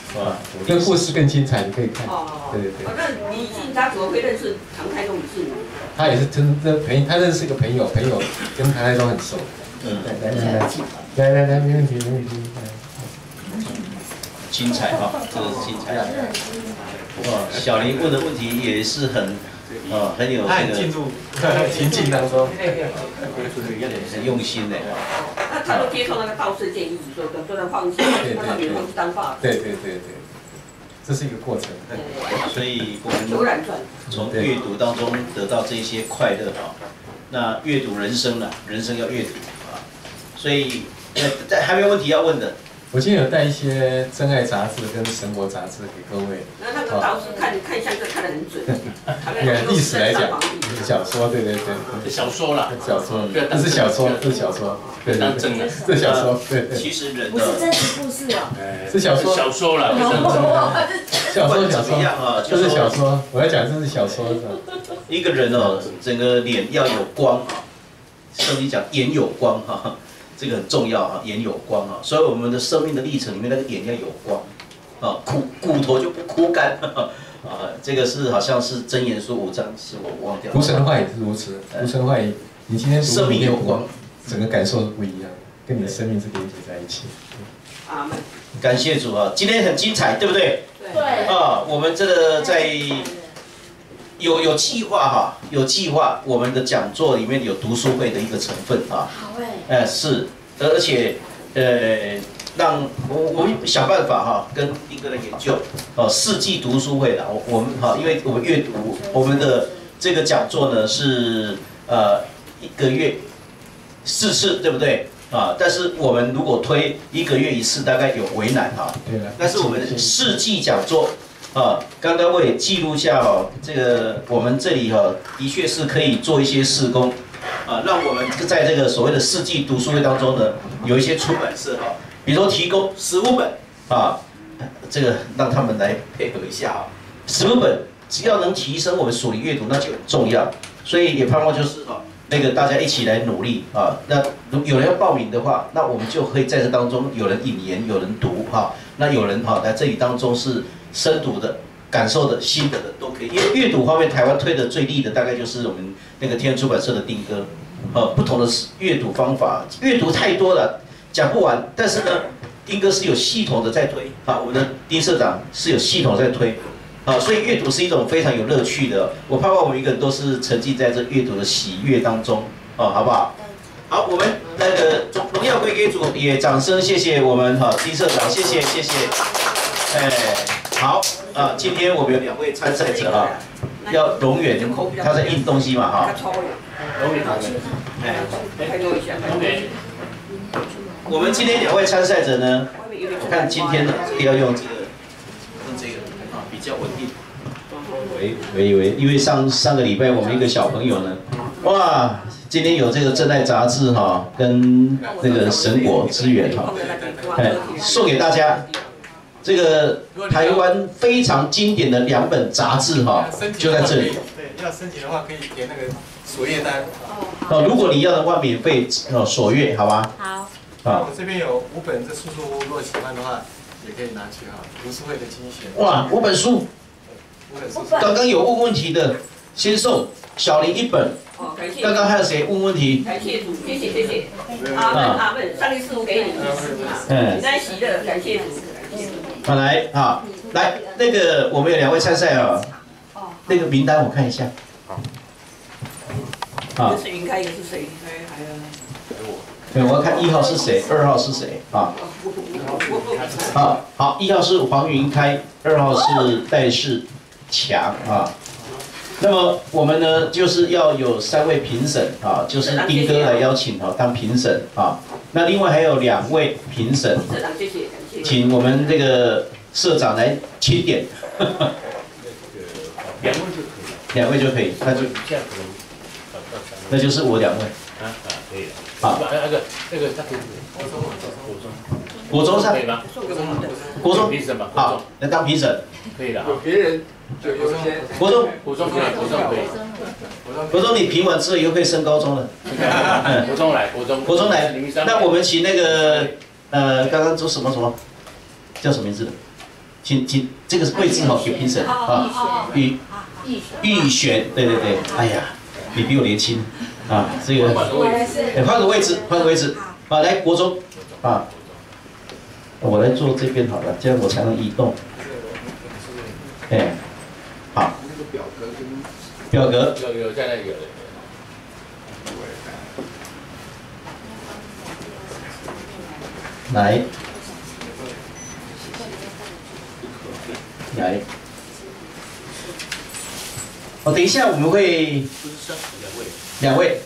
哇， 这个故事更精彩，你可以看。 哦， 对对对。 那李信他怎么会认识唐太宗李世民？ 他也是真的朋友，他认识一个朋友，朋友跟唐太宗很熟。 嗯， 来来来来来来，没问题没问题。 精彩哈，这个是精彩。哇，小林问的问题也是很，啊，很有这个进入情境当中， 很用心的。 那他都接受那个道士建议，说跟不能放弃，让女方去当法师。 对对对对，这是一个过程。 所以我们从阅读当中得到这些快乐哈。那阅读人生呢，人生要阅读啊。所以，在还没有问题要问的。 我今天有带一些《真爱》杂志跟《神国》杂志给各位。 那那个道士看看相册看得很准。 对历史来讲，小说，对对对。 小说啦。 小说，这是小说，这是小说。对对对，这是小说，对对。 其实人不是真实故事哦。 是小说。 小说啦， 小说小说啊， 这是小说。我要讲这是小说。 一个人哦，整个脸要有光啊，圣经讲眼有光哈。这个很重要啊，眼有光啊，所以我们的生命的历程里面，那个眼要有光啊，骨骨头就不枯干啊。这个是好像是箴言书五章，是我忘掉了。 读神话也是如此，读神话也，你今天读生命有光， 整个感受是不一样，跟你的生命是连接在一起。 阿门。 感谢主啊，今天很精彩，对不对？对。啊，我们这个在有有计划哈，有计划，我们的讲座里面有读书会的一个成分啊。好哎。哎是，而且呃，让我我们想办法哈，跟一个人研究哦，四季读书会的，我我们哈，因为我们阅读我们的这个讲座呢是呃一个月四次，对不对？啊，但是我们如果推一个月一次，大概有为难哈。对了。但是我们四季讲座。啊，刚刚我也记录下哦，这个我们这里哈、哦，的确是可以做一些事工，啊，让我们在这个所谓的世纪读书会当中呢，有一些出版社哈，比如说提供十五本啊，这个让他们来配合一下啊，十五本只要能提升我们属灵阅读，那就很重要，所以也盼望就是哈、啊，那个大家一起来努力啊，那如有人要报名的话，那我们就可以在这当中有人引言，有人读哈、啊，那有人哈、啊、在这里当中是。深读的、感受的、心得的都可以，因为阅读方面，台湾推的最厉的大概就是我们那个天恩出版社的丁哥，呃，不同的阅读方法，阅读太多了，讲不完。但是呢，丁哥是有系统的在推，啊，我们的丁社长是有系统在推，啊，所以阅读是一种非常有乐趣的。我盼望我们一个人都是沉浸在这阅读的喜悦当中，哦，好不好？好，我们那个荣耀归给主，也掌声谢谢我们哈丁社长，谢谢谢谢，哎。好啊，今天我们有两位参赛者啊，要荣远，他在印东西嘛哈。荣远，哎，荣远。我们今天两位参赛者呢，我看今天呢要用这个，用这个啊比较稳定。喂喂喂，因为上上个礼拜我们一个小朋友呢，哇，今天有这个《真爱》杂志哈，跟那个神果资源哈，哎，送给大家。这个台湾非常经典的两本杂志哈，就在这里。 对，要申请的话可以填那个索页单。 哦，如果你要的话，免费哦索阅，好吧？ 好。啊，我这边有五本这书书，如果喜欢的话，也可以拿去哈。读书会的精选。 哇，五本书。五本书。刚刚有问问题的，先送小林一本。哦，感谢。刚刚还有谁问问题？ 感谢主，谢谢谢谢。阿门阿门，上帝赐福给你。嗯。平安喜乐，感谢主。 好，来啊，来那个我们有两位参赛啊，那个名单我看一下。 好。一个是云开，一个是谁？还还有。 对，我要看一号是谁，二号是谁啊？好，好，一号是黄云开，二号是戴世强啊。那么我们呢，就是要有三位评审啊，就是丁哥来邀请啊当评审啊。那另外还有两位评审。 社长，谢谢。 请我们这个社长来钦点，两位就可以，两位就可以，那就那就是我两位啊啊，可以了。好，那个那个他可以国中国中国中上可以吗？国中评审嘛，好，来当评审可以的。有别人就有些国中国中可以，国中可以。国中你评完之后又可以升高中了。嗯，国中来，国中国中来，那我们请那个呃，刚刚做什么什么？叫什么名字的？ 请请这个位置哈给评审啊，玉玉璇，对对对，哎呀，你比我年轻啊，这个换个位置，换个位置，啊，来国中啊，我来坐这边好了，这样我才能移动。哎，好，表格， 有有在那个。 来，来，哦，等一下我们会两位，两位，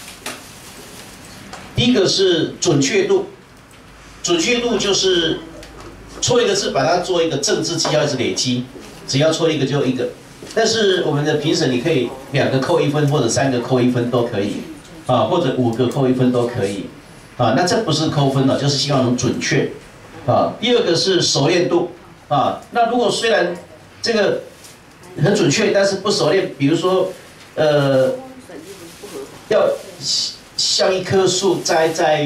第一个是准确度，准确度就是错一个字，把它做一个正字记号，一直累积，只要错一个就一个。但是我们的评审你可以两个扣一分，或者三个扣一分都可以，啊，或者五个扣一分都可以。啊，那这不是扣分了，就是希望能准确。啊，第二个是熟练度。啊，那如果虽然这个很准确，但是不熟练，比如说，呃，要像一棵树栽在，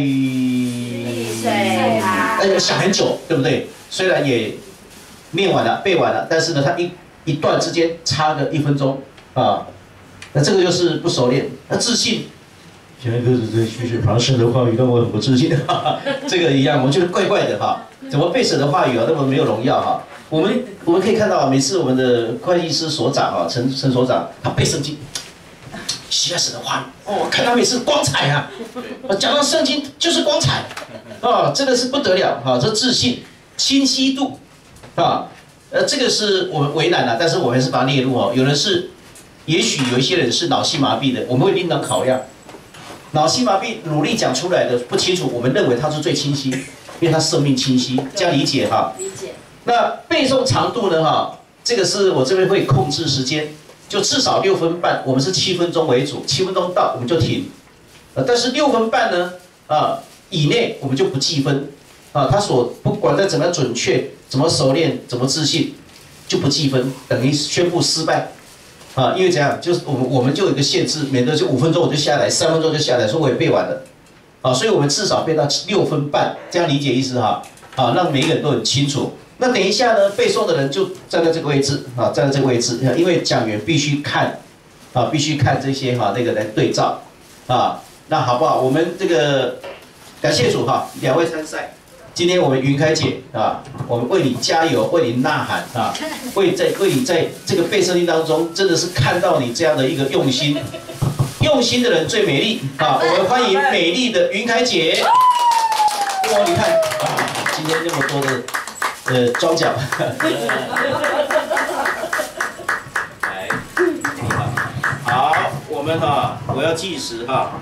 呃，想很久，对不对？虽然也念完了、背完了，但是呢，它一一段之间差个一分钟啊，那这个就是不熟练。那自信。前面鸽子在旭旭旁神的话语让我很不自信，哈哈，这个一样，我觉得怪怪的哈。怎么背神的话语啊，那么没有荣耀哈？我们我们可以看到，每次我们的会计师所长啊，陈陈所长，他背圣经，希腊神的话语，哦，我看他每次光彩啊，讲到圣经就是光彩，啊，真的是不得了哈，这自信、清晰度，啊，呃，这个是我们为难了，但是我们还是把它列入哦。有人是，也许有一些人是脑性麻痹的，我们会另当考量。脑性麻痹努力讲出来的不清楚，我们认为它是最清晰，因为它生命清晰，这样理解哈。理解。那背诵长度呢哈，这个是我这边会控制时间，就至少六分半，我们是七分钟为主，七分钟到我们就停。呃，但是六分半呢啊以内我们就不计分啊，他所不管再怎么准确、怎么熟练、怎么自信，就不计分，等于宣布失败。啊，因为这样，就是我们我们就有一个限制，免得就五分钟我就下来，三分钟就下来，说我也背完了，啊，所以我们至少背到六分半，这样理解意思哈，啊，让每一个人都很清楚。那等一下呢，背诵的人就站在这个位置，啊，站在这个位置，因为讲员必须看，啊，必须看这些哈，那个来对照，啊，那好不好？我们这个感谢主哈，两位参赛。今天我们云开姐啊，我们为你加油，为你呐喊啊，为在为你在这个背圣经当中，真的是看到你这样的一个用心，用心的人最美丽啊！我们欢迎美丽的云开姐。哇，你看啊，今天那么多的呃装脚。来，好，我们哈，我要计时哈。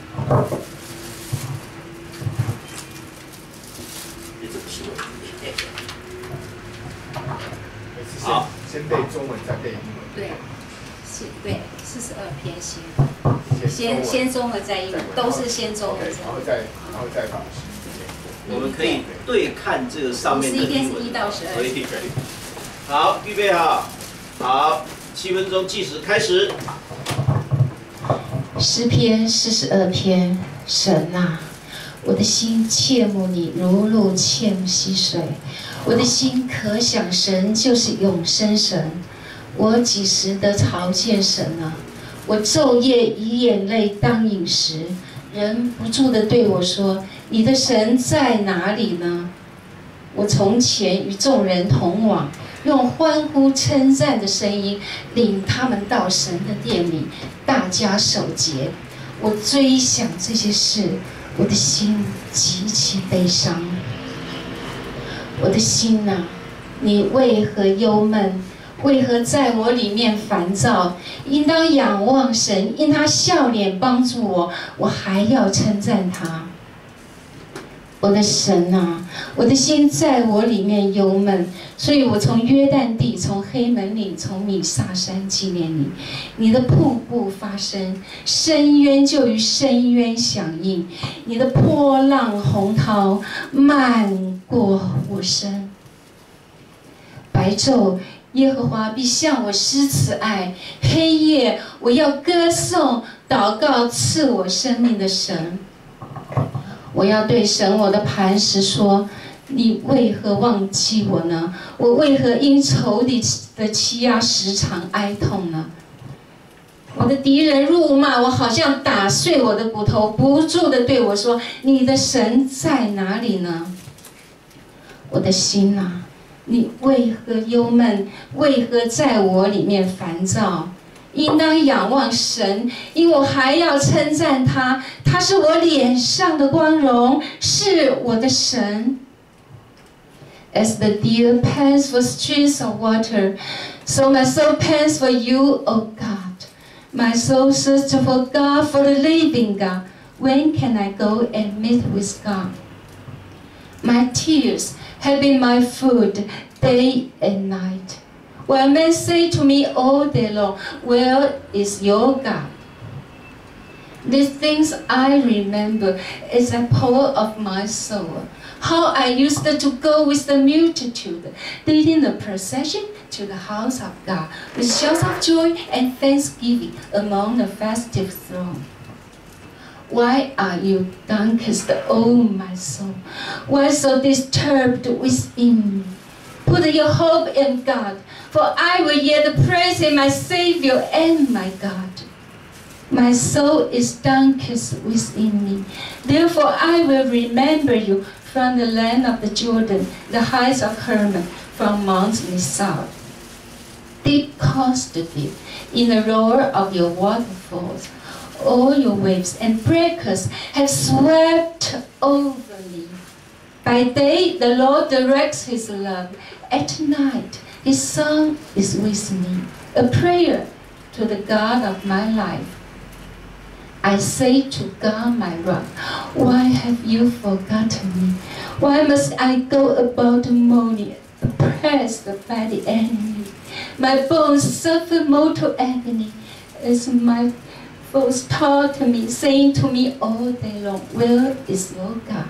好， 先背中文，再背英文。 对，是，对，四十二篇先，先先中文再英文，都是先中文， 然后再然后再法师。 我们可以对看这个上面的英文。 十一篇是一到十二。 可以，可以。好，预备好，好，七分钟计时开始。 诗篇四十二篇，神啊，我的心切慕你，如鹿切慕溪水。我的心可想神就是永生神，我几时得朝见神呢？我昼夜以眼泪当饮食，人不住地对我说：“你的神在哪里呢？”我从前与众人同往，用欢呼称赞的声音领他们到神的殿里，大家守节。我追想这些事，我的心极其悲伤。我的心啊，你为何忧闷？为何在我里面烦躁？应当仰望神，因他笑脸帮助我，我还要称赞他。我的神啊，我的心在我里面忧闷，所以我从约旦地，从黑门岭，从米萨山纪念你。你的瀑布发声，深渊就与深渊响应，你的波浪洪涛漫过我身。白昼，耶和华必向我施慈爱；黑夜，我要歌颂、祷告赐我生命的神。我要对神我的磐石说： 你为何忘记我呢？我为何因仇敌的欺压时常哀痛呢？我的敌人辱骂我，好像打碎我的骨头，不住地对我说：你的神在哪里呢？我的心啊，你为何忧闷？为何在我里面烦躁？应当仰望神，因我还要称赞他，他是我脸上的光荣，是我的神。As the deer pants for streams of water, so my soul pants for you, O God. My soul thirsts for God, for the living God. When can I go and meet with God? My tears have been my food day and night. While men say to me all day long, where is your God? These things I remember as a power of my soul. How I used to go with the multitude, leading the procession to the house of God, with shouts of joy and thanksgiving among the festive throng. Why are you downcast, O my soul? Why so disturbed within me? Put your hope in God, for I will yet praise Him, my Savior and my God. My soul is downcast within me. Therefore I will remember you from the land of the Jordan, the heights of Hermon, from Mount Mizar. Deep calls to deep in the roar of your waterfalls. All your waves and breakers have swept over me. By day the Lord directs His love. At night His song is with me, a prayer to the God of my life. I say to God my rock, why have you forgotten me? Why must I go about moaning, oppressed by the enemy? My bones suffer mortal agony as my foes taunt me, saying to me all day long, where is your God?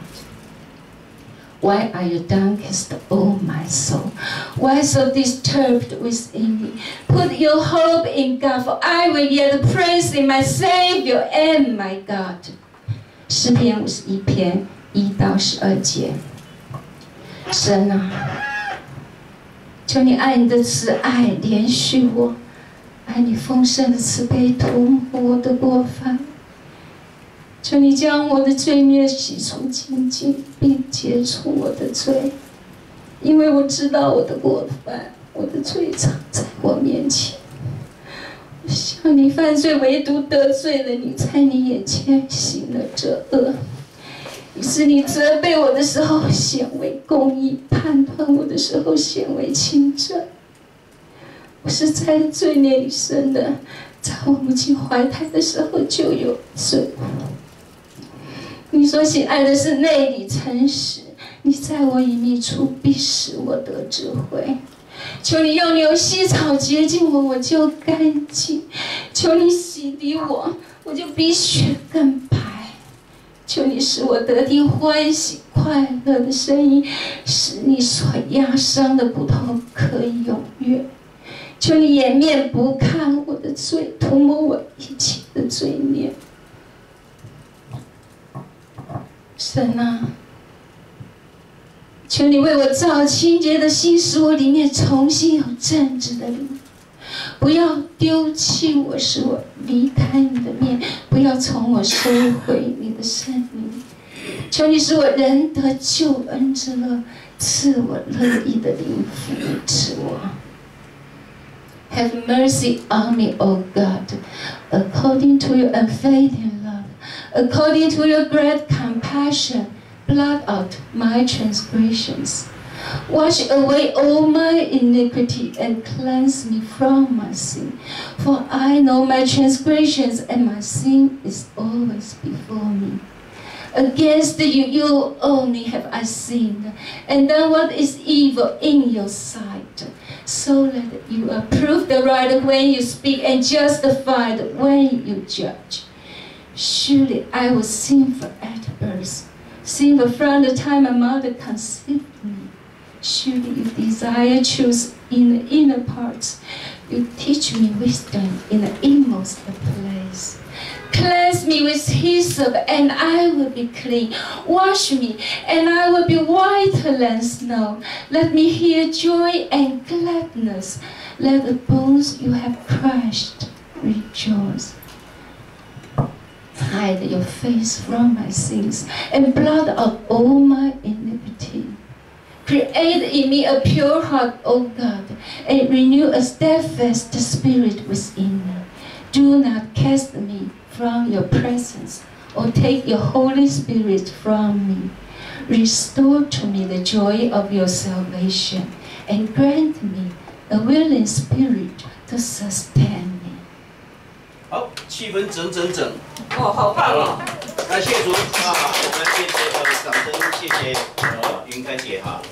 Why are you downcast, O my soul? Why so disturbed within me? Put your hope in God, for I will yet praise Him, my Savior and my God. 诗篇五十一篇一到十二节。神啊，求你爱你的慈爱怜恤我，爱你丰盛的慈悲涂抹我的过犯。求你将我的罪孽洗除净净，并解除我的罪，因为我知道我的过犯，我的罪藏在我面前。我向你犯罪，唯独得罪了你，在你眼前行了这恶。于是你责备我的时候显为公义，判断我的时候显为清正。我是在罪孽里生的，在我母亲怀胎的时候就有罪。你所喜爱的是内里诚实，你在我隐秘处必使我得智慧。求你用牛膝草洁净我，我就干净；求你洗涤我，我就比雪更白。求你使我得听欢喜快乐的声音，使你所压伤的骨头可以永远。求你掩面不看我的罪，涂抹我一切的罪孽。神啊，求你为我造清洁的心，使我里面重新有正直的灵。不要丢弃我，使我离开你的面；不要从我收回你的圣灵。求你使我仍得救恩之乐，赐我乐意的灵扶持我。Have mercy on me, O God, according to your unfailing love, according to your great compassion, blot out my transgressions. Wash away all my iniquity and cleanse me from my sin. For I know my transgressions and my sin is always before me. Against you, you only have I sinned, and done what is evil in your sight, so that you are proved right when you speak and justified when you judge. Surely I was sinful at birth, sinful from the time my mother conceived me. Surely you desire truth in the inner parts. You teach me wisdom in the inmost place. Cleanse me with hyssop, and I will be clean. Wash me, and I will be whiter land snow. Let me hear joy and gladness. Let the bones you have crushed rejoice. Hide your face from my sins and blot out all my iniquity. Create in me a pure heart, O God, and renew a steadfast spirit within me. Do not cast me from your presence, or take your Holy Spirit from me. Restore to me the joy of your salvation, and grant me a willing spirit to sustain me. 好，气氛整整整。 哦，好棒哦！ 感谢主啊，我们谢谢呃掌声，谢谢呃云开姐哈。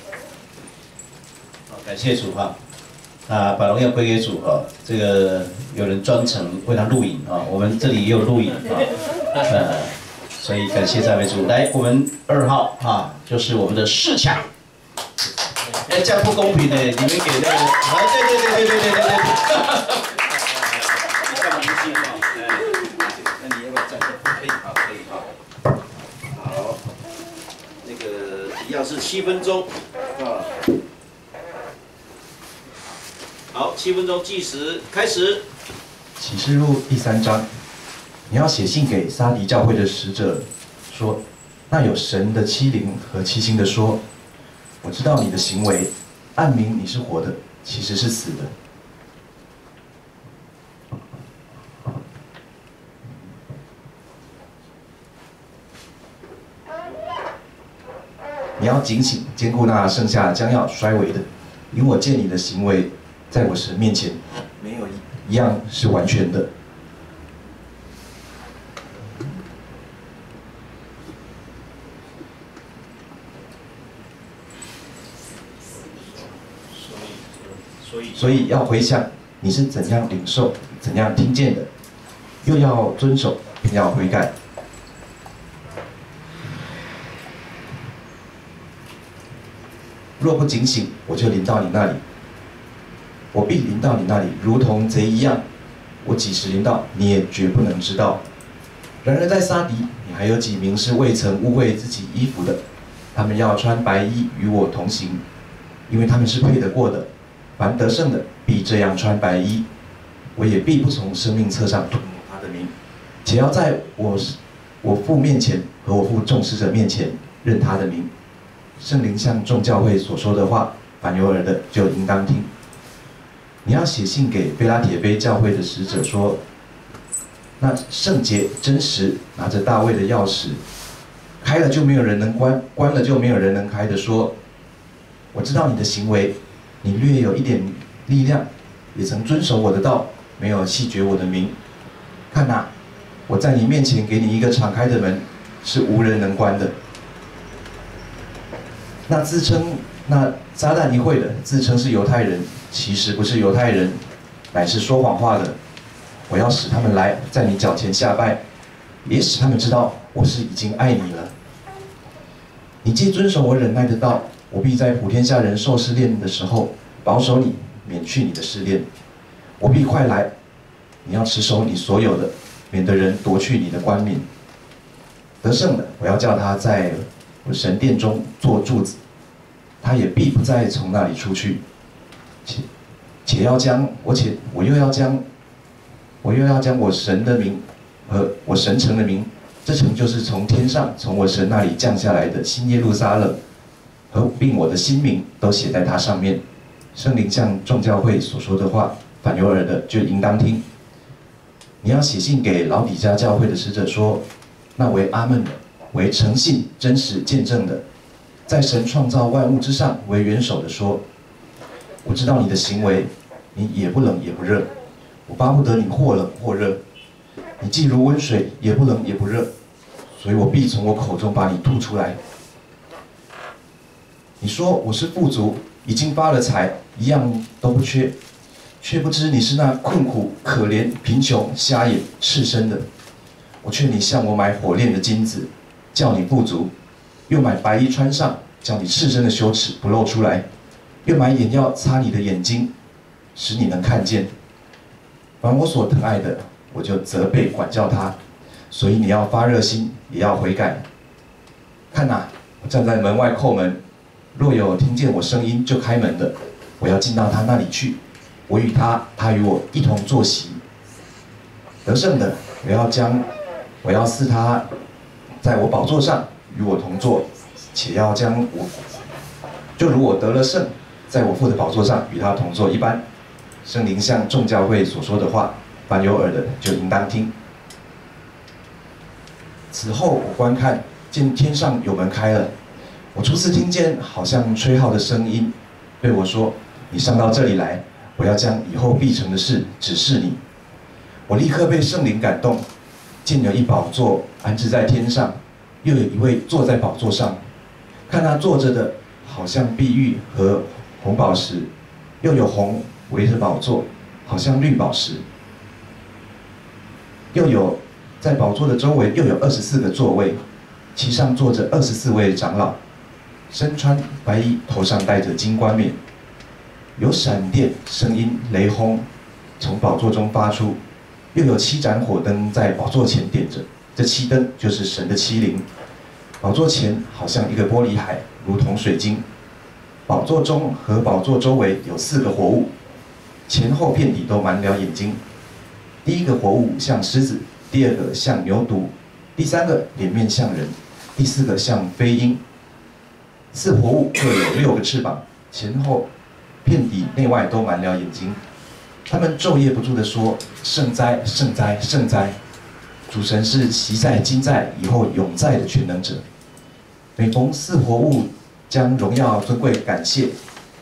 好，感谢主哈。啊，把荣耀归给主哈。这个有人专程为他录影啊，我们这里也有录影啊。呃，所以感谢赞美主。来，我们二号啊，就是我们的世强。哎，这样不公平呢，你们给那个，啊，对对对对对对对对。你干嘛不信啊？那你要不要站着？可以好，可以好。好，那个一样是七分钟啊。好，七分钟计时开始。 启示录第三章，你要写信给撒狄教会的使者，说：那有神的欺凌和欺心的说，我知道你的行为，暗明你是活的，其实是死的。你要警醒，兼顾那剩下将要衰微的，因我见你的行为，在我神面前没有一样是完全的。 所以， 所以要回想你是怎样领受、怎样听见的，又要遵守，并要悔改。若不警醒，我就临到你那里。我必临到你那里，如同贼一样。我几时临到，你也绝不能知道。然而在撒狄，你还有几名是未曾污秽自己衣服的，他们要穿白衣与我同行，因为他们是配得过的。凡得胜的，必这样穿白衣。我也必不从生命册上涂抹他的名，且要在我我父面前和我父众使者面前认他的名。圣灵向众教会所说的话，凡有耳的就应当听。你要写信给菲拉铁菲教会的使者说：那圣洁真实，拿着大卫的钥匙，开了就没有人能关，关了就没有人能开的说：我知道你的行为，你略有一点力量，也曾遵守我的道，没有弃绝我的名。看哪，我在你面前给你一个敞开的门，是无人能关的。那自称那撒旦一会的，自称是犹太人，其实不是犹太人，乃是说谎话的。我要使他们来，在你脚前下拜，也使他们知道我是已经爱你了。你既遵守我忍耐的道，我必在普天下人受试炼的时候，保守你，免去你的试炼。我必快来，你要持守你所有的，免得人夺去你的冠冕。得胜的，我要叫他在我神殿中做柱子，他也必不再从那里出去。且且要将我且我又要将我又要将我神的名和我神城的名，这城就是从天上从我神那里降下来的新耶路撒冷，和并我的新名都写在它上面。圣灵向众教会所说的话，凡有耳的就应当听。你要写信给老底嘉教会的使者说：那为阿们的，为诚信、真实、见证的，在神创造万物之上为元首的说：我知道你的行为，你也不冷也不热，我巴不得你或冷或热。你既如温水，也不冷也不热，所以我必从我口中把你吐出来。你说我是富足，已经发了财，一样都不缺，却不知你是那困苦、可怜、贫穷、瞎眼、赤身的。我劝你向我买火炼的金子，叫你富足；又买白衣穿上，叫你赤身的羞耻不露出来；又买眼药擦你的眼睛，使你能看见。凡我所疼爱的，我就责备管教他。所以你要发热心，也要悔改。看哪，我站在门外叩门， 若有听见我声音就开门的，我要进到他那里去，我与他，他与我一同坐席。得胜的，我要将，我要赐他，在我宝座上与我同坐，且要将我，就如我得了胜，在我父的宝座上与他同坐一般。圣灵向众教会所说的话，凡有耳的就应当听。此后我观看，见天上有门开了，我初次听见好像吹号的声音，对我说：“你上到这里来，我要将以后必成的事指示你。”我立刻被圣灵感动，见有一宝座安置在天上，又有一位坐在宝座上，看他坐着的，好像碧玉和红宝石，又有红围着宝座，好像绿宝石。又有在宝座的周围又有二十四个座位，其上坐着二十四位长老，身穿白衣，头上戴着金冠冕。有闪电、声音、雷轰从宝座中发出，又有七盏火灯在宝座前点着，这七灯就是神的七灵。宝座前好像一个玻璃海，如同水晶。宝座中和宝座周围有四个活物，前后遍体都满了眼睛。第一个活物像狮子，第二个像牛犊，第三个脸面像人，第四个像飞鹰。四活物各有六个翅膀，前后遍体内外都满了眼睛。他们昼夜不住地说：“圣哉，圣哉，圣哉！主神是昔在、今在、以后永在的全能者。”每逢四活物将荣耀、尊贵、感谢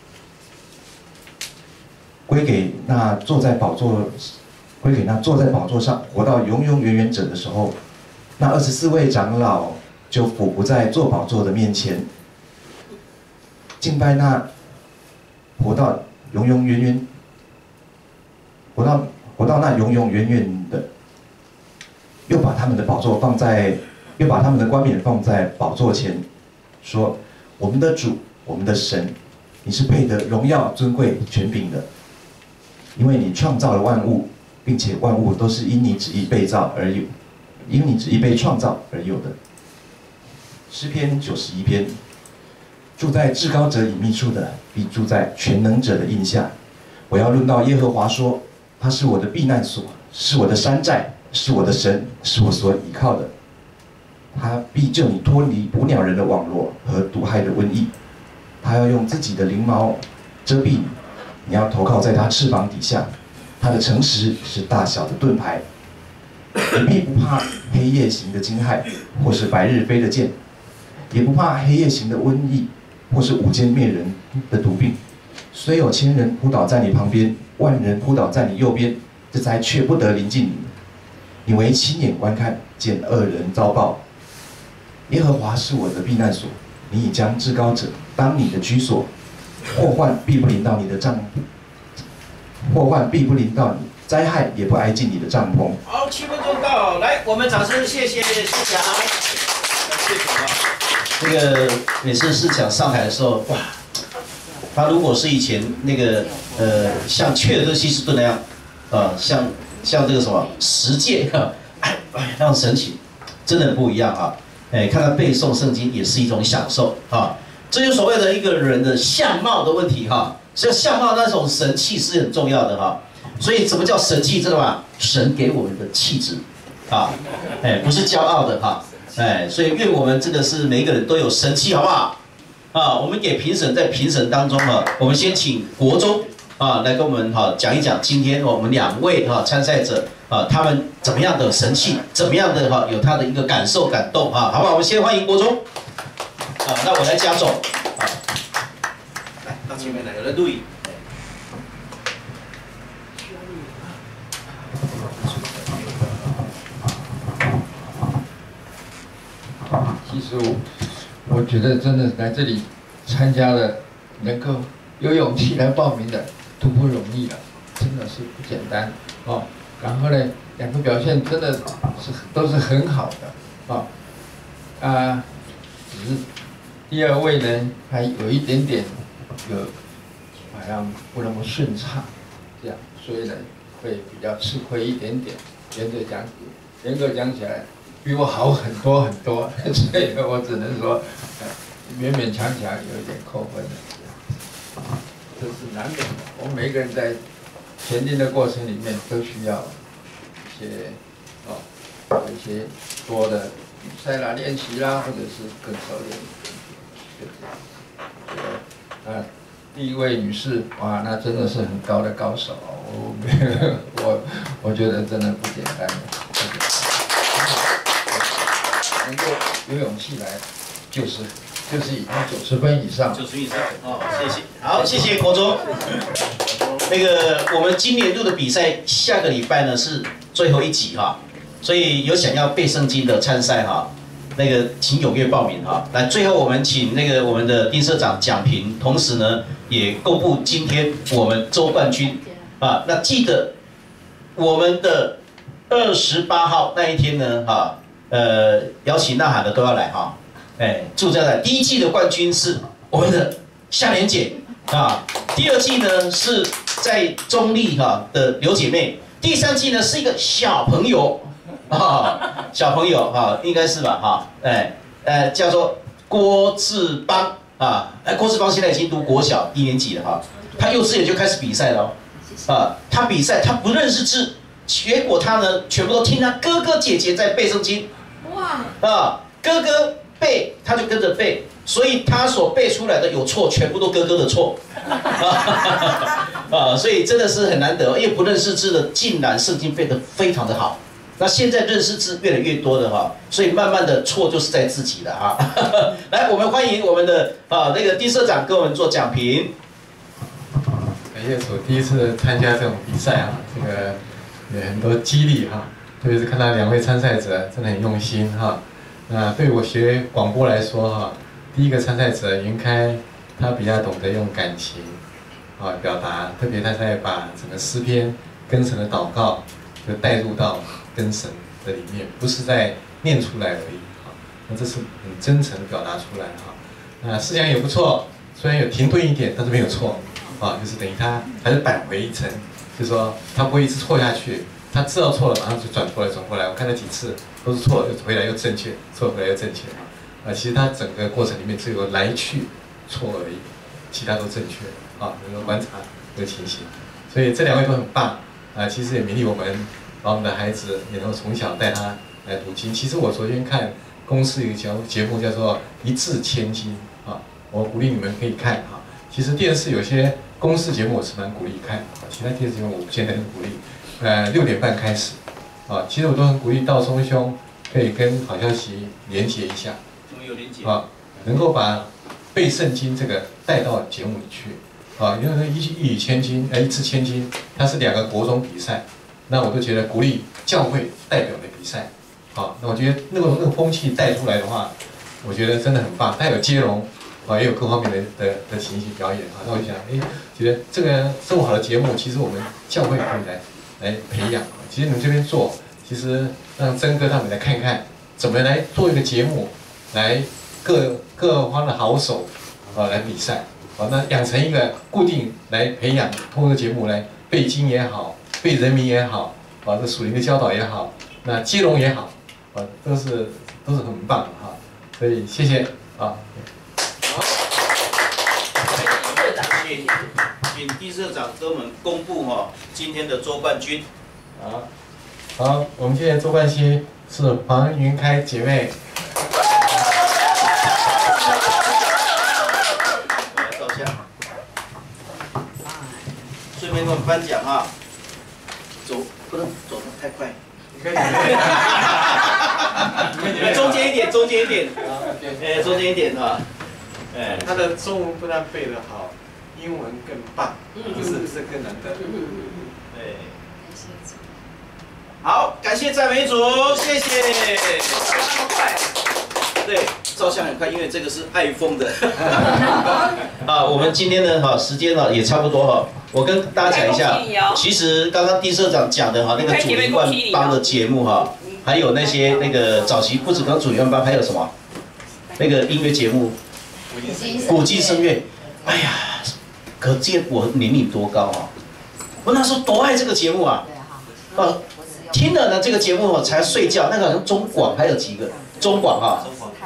归给那坐在宝座。归给那坐在宝座上活到永永远远者的时候，那二十四位长老就俯伏在坐宝座的面前，敬拜那活到永永远远、活到活到那永永远远的，又把他们的宝座放在，又把他们的冠冕放在宝座前，说：“我们的主，我们的神，你是配得荣耀、尊贵、权柄的，因为你创造了万物。”并且万物都是因你旨意被造而有，因你旨意被创造而有的。诗篇九十一篇，住在至高者隐秘处的，必住在全能者的荫下。我要论到耶和华说，他是我的避难所，是我的山寨，是我的神，是我所倚靠的。他必救你脱离捕鸟人的网罗和毒害的瘟疫。他要用自己的翎毛遮蔽你，你要投靠在他翅膀底下。他的诚实是大小的盾牌，你必不怕黑夜行的惊骇，或是白日飞的箭，也不怕黑夜行的瘟疫，或是午间灭人的毒病。虽有千人扑倒在你旁边，万人扑倒在你右边，这灾却不得临近你。你为亲眼观看，见恶人遭报。耶和华是我的避难所，你已将至高者当你的居所，祸患必不临到你的帐篷。祸患必不临到你，灾害也不挨近你的帐篷。 好，七分钟到，来，我们掌声谢谢世强。谢谢啊！这个每次世强上台的时候，哇，他如果是以前那个呃，像雀德希斯顿那样，啊、呃，像像这个什么十诫，哎哎，那种神奇，真的很不一样啊！哎，看他背诵圣经也是一种享受啊。这就所谓的一个人的相貌的问题哈、啊。所以相貌那种神气是很重要的哈，所以什么叫神气？知道吗？神给我们的气质，啊，哎，不是骄傲的哈，哎，所以愿我们真的是每一个人都有神气，好不好？啊，我们给评审在评审当中啊，我们先请国中啊来跟我们哈讲一讲今天我们两位哈参赛者啊他们怎么样的神气，怎么样的哈有他的一个感受感动啊，好不好？我们先欢迎国中，啊，那我来加总。前面来，有人录影。 其实我，我觉得真的来这里参加了，能够有勇气来报名的，都不容易了，真的是不简单哦。然后呢，两个表现真的是都是很好的哦。啊，只是第二位呢，还有一点点。有好像不那么顺畅，这样，所以呢会比较吃亏一点点。严格讲，严格讲起来，比我好很多很多，所以我只能说， 勉勉强强有一点扣分的，这是难免的。我们每一个人在前进的过程里面都需要一些哦，有一些多的比赛啦、练习啦，或者是更熟练。就这样。这个啊，第一位女士，哇，那真的是很高的高手，我我我觉得真的不简单。能够有勇气来，就是就是已经九十分以上。 九十以上哦，谢谢。好，谢谢国中。那个我们今年度的比赛，下个礼拜呢是最后一集哈，所以有想要背圣经的参赛哈，那个请踊跃报名哈。来，最后我们请那个我们的丁社长讲评，同时呢也公布今天我们周冠军啊。那记得我们的二十八号那一天呢哈。呃，邀请呐喊的都要来哈，哎，祝大家第一季的冠军是我们的夏莲姐啊，第二季呢是在中立哈的刘姐妹，第三季呢是一个小朋友啊，小朋友哈，应该是吧哈，哎，呃，叫做郭志邦啊，哎，郭志邦现在已经读国小一年级了哈，他幼稚园就开始比赛了哦，啊，他比赛他不认识字，结果他呢全部都听他哥哥姐姐在背圣经。哇！啊，哥哥背，他就跟着背，所以他所背出来的有错，全部都哥哥的错。啊，所以真的是很难得，因为不认识字的，竟然圣经背得非常的好。那现在认识字越来越多的哈，所以慢慢的错就是在自己了啊。来，我们欢迎我们的啊那个丁社长跟我们做讲评。 感谢主，第一次参加这种比赛啊，这个有很多激励哈。特别是看到两位参赛者真的很用心哈，那对我学广播来说哈，第一个参赛者云开，他比较懂得用感情啊表达，特别他在把整个诗篇跟神的祷告就带入到跟神的里面，不是在念出来而已哈，那这是很真诚的表达出来哈，那思想也不错，虽然有停顿一点，但是没有错啊，就是等于他还是扳回一城，就是说他不会一直错下去。他知道错了，马上就转过来，转过来。我看了几次都是错了，又回来又正确，错回来又正确。啊，其实他整个过程里面只有来去错而已，其他都正确。啊，能够观察这个情形，所以这两位都很棒。啊，其实也勉励我们，把我们的孩子也能够从小带他来读经。其实我昨天看公视有个节节目叫做《一掷千金》啊，我鼓励你们可以看啊。其实电视有些公视节目我是蛮鼓励看，啊，其他电视节目我现在很鼓励。呃，六点半开始，啊，其实我都很鼓励道松兄可以跟好消息连接一下， 怎么有连接？ 啊，能够把背圣经这个带到节目里去，啊，因为一一语千金，呃，一掷千金，它是两个国中比赛，那我都觉得鼓励教会代表的比赛，啊，那我觉得那个那个风气带出来的话，我觉得真的很棒，它有接龙，啊，也有各方面的的的情形表演，啊，那我就想，哎，觉得这个这么好的节目，其实我们教会可以来。来培养，其实你们这边做，其实让曾哥他们来看看，怎么来做一个节目，来各各方的好手啊来比赛，啊，那养成一个固定来培养，通过节目来背经也好，背人名也好，啊，这属灵的教导也好，那接龙也好，啊，都是都是很棒的哈，所以谢谢啊。 好，谢谢。请丁社长跟我们公布哈今天的周冠军。 好，好，我们今天的周冠军是黄云开姐妹。 来照相，顺便给我们颁奖哈。走，不能走得太快。中间一点，中间一点。哎，中间一点哈。哎， 他的中文不但背得好。英文更棒，不是不是更难得。 对，好，感谢赞美主，谢谢。那么快，对，照相很快，因为这个是iPhone的。啊，我们今天呢，哈，时间呢也差不多哈。我跟大家讲一下，其实刚刚丁社长讲的哈，那个主灵万邦的节目哈，还有那些那个早期不止刚主灵万邦，还有什么那个音乐节目，古今声乐，哎呀。可见我年龄多高啊！我那时候多爱这个节目啊！呃，听了呢这个节目才睡觉。那个好像中广还有几个中广哈，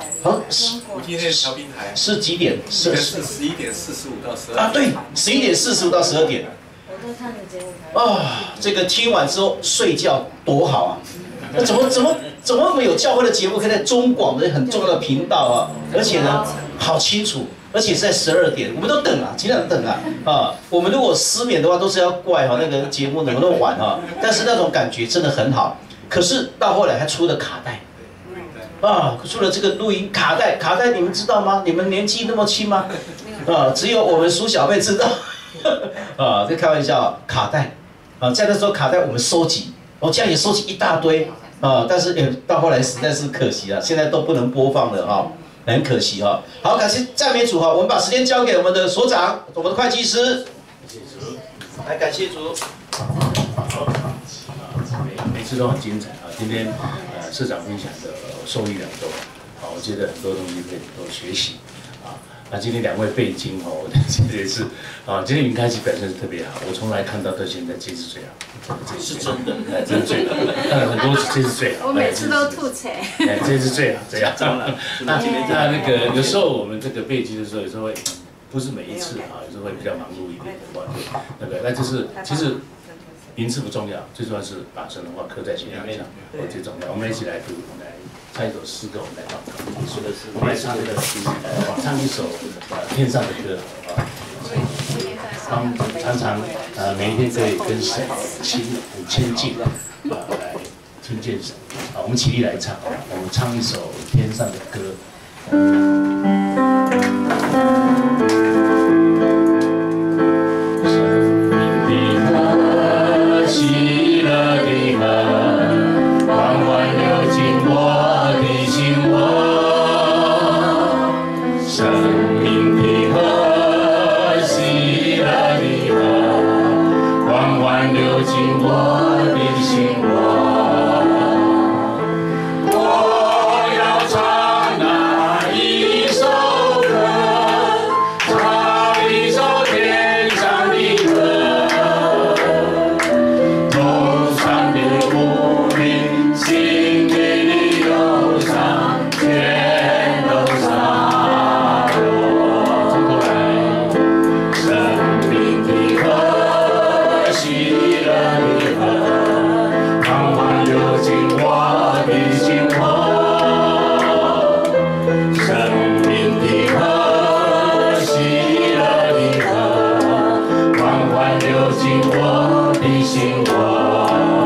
好， 我今天调频台是几点？ 是是十一点四十五到十二啊，对，十一点四十五到十二点。啊，这个听完之后睡觉多好啊！那怎么怎么怎么会有教会的节目可以在中广的很重要的频道啊？而且呢，好清楚，而且是在十二点，我们都等啊，尽量等啊啊！我们如果失眠的话，都是要怪哈那个节目能不能晚啊。但是那种感觉真的很好。可是到后来还出了卡带。啊，出了这个录音卡带，卡带你们知道吗？你们年纪那么轻吗？啊，只有我们苏小妹知道。啊，这开玩笑，卡带，啊，在那时候卡带我们收集，我、哦、这样也收集一大堆啊，但是也到后来实在是可惜了，现在都不能播放了啊，很可惜啊。好，感谢赞美主哈，我们把时间交给我们的所长，我们的会计师，来感谢主。 好，每每次都很精彩啊，今天呃社长分享的受益良多，啊，我觉得很多东西可以多学习啊。那今天两位背经哦，我觉得也是啊，今天云开始表现是特别好，我从来看到到现在这次最好，这是真的，哎，这是最好，看了很多次，这是最好， 我每次都吐槽， 哎，这是最好，这样。那那那个有时候我们这个背经的时候，有时候会不是每一次啊，有时候会比较忙碌一点的话，那个那就是其实。名次不重要，最重要是把神的话刻在心上，我最重要。我们一起来读，我们来唱一首诗歌，我们来祷告。我们来唱这个诗，唱一首呃天上的歌啊。常常常呃每一天可以跟神亲很亲近啊，来听见神啊。我们起立来唱，我们唱一首天上的歌。喜乐的河，缓缓流进我的心窝。生命的河，喜乐的河，缓缓流进我的心窝。我要唱那一首歌，唱一首天上的歌。心里的忧伤全都洒落，从头来，生命的河，喜乐的河，缓缓流进我的心窝。生命的河，喜乐的河，缓缓流进我的心窝。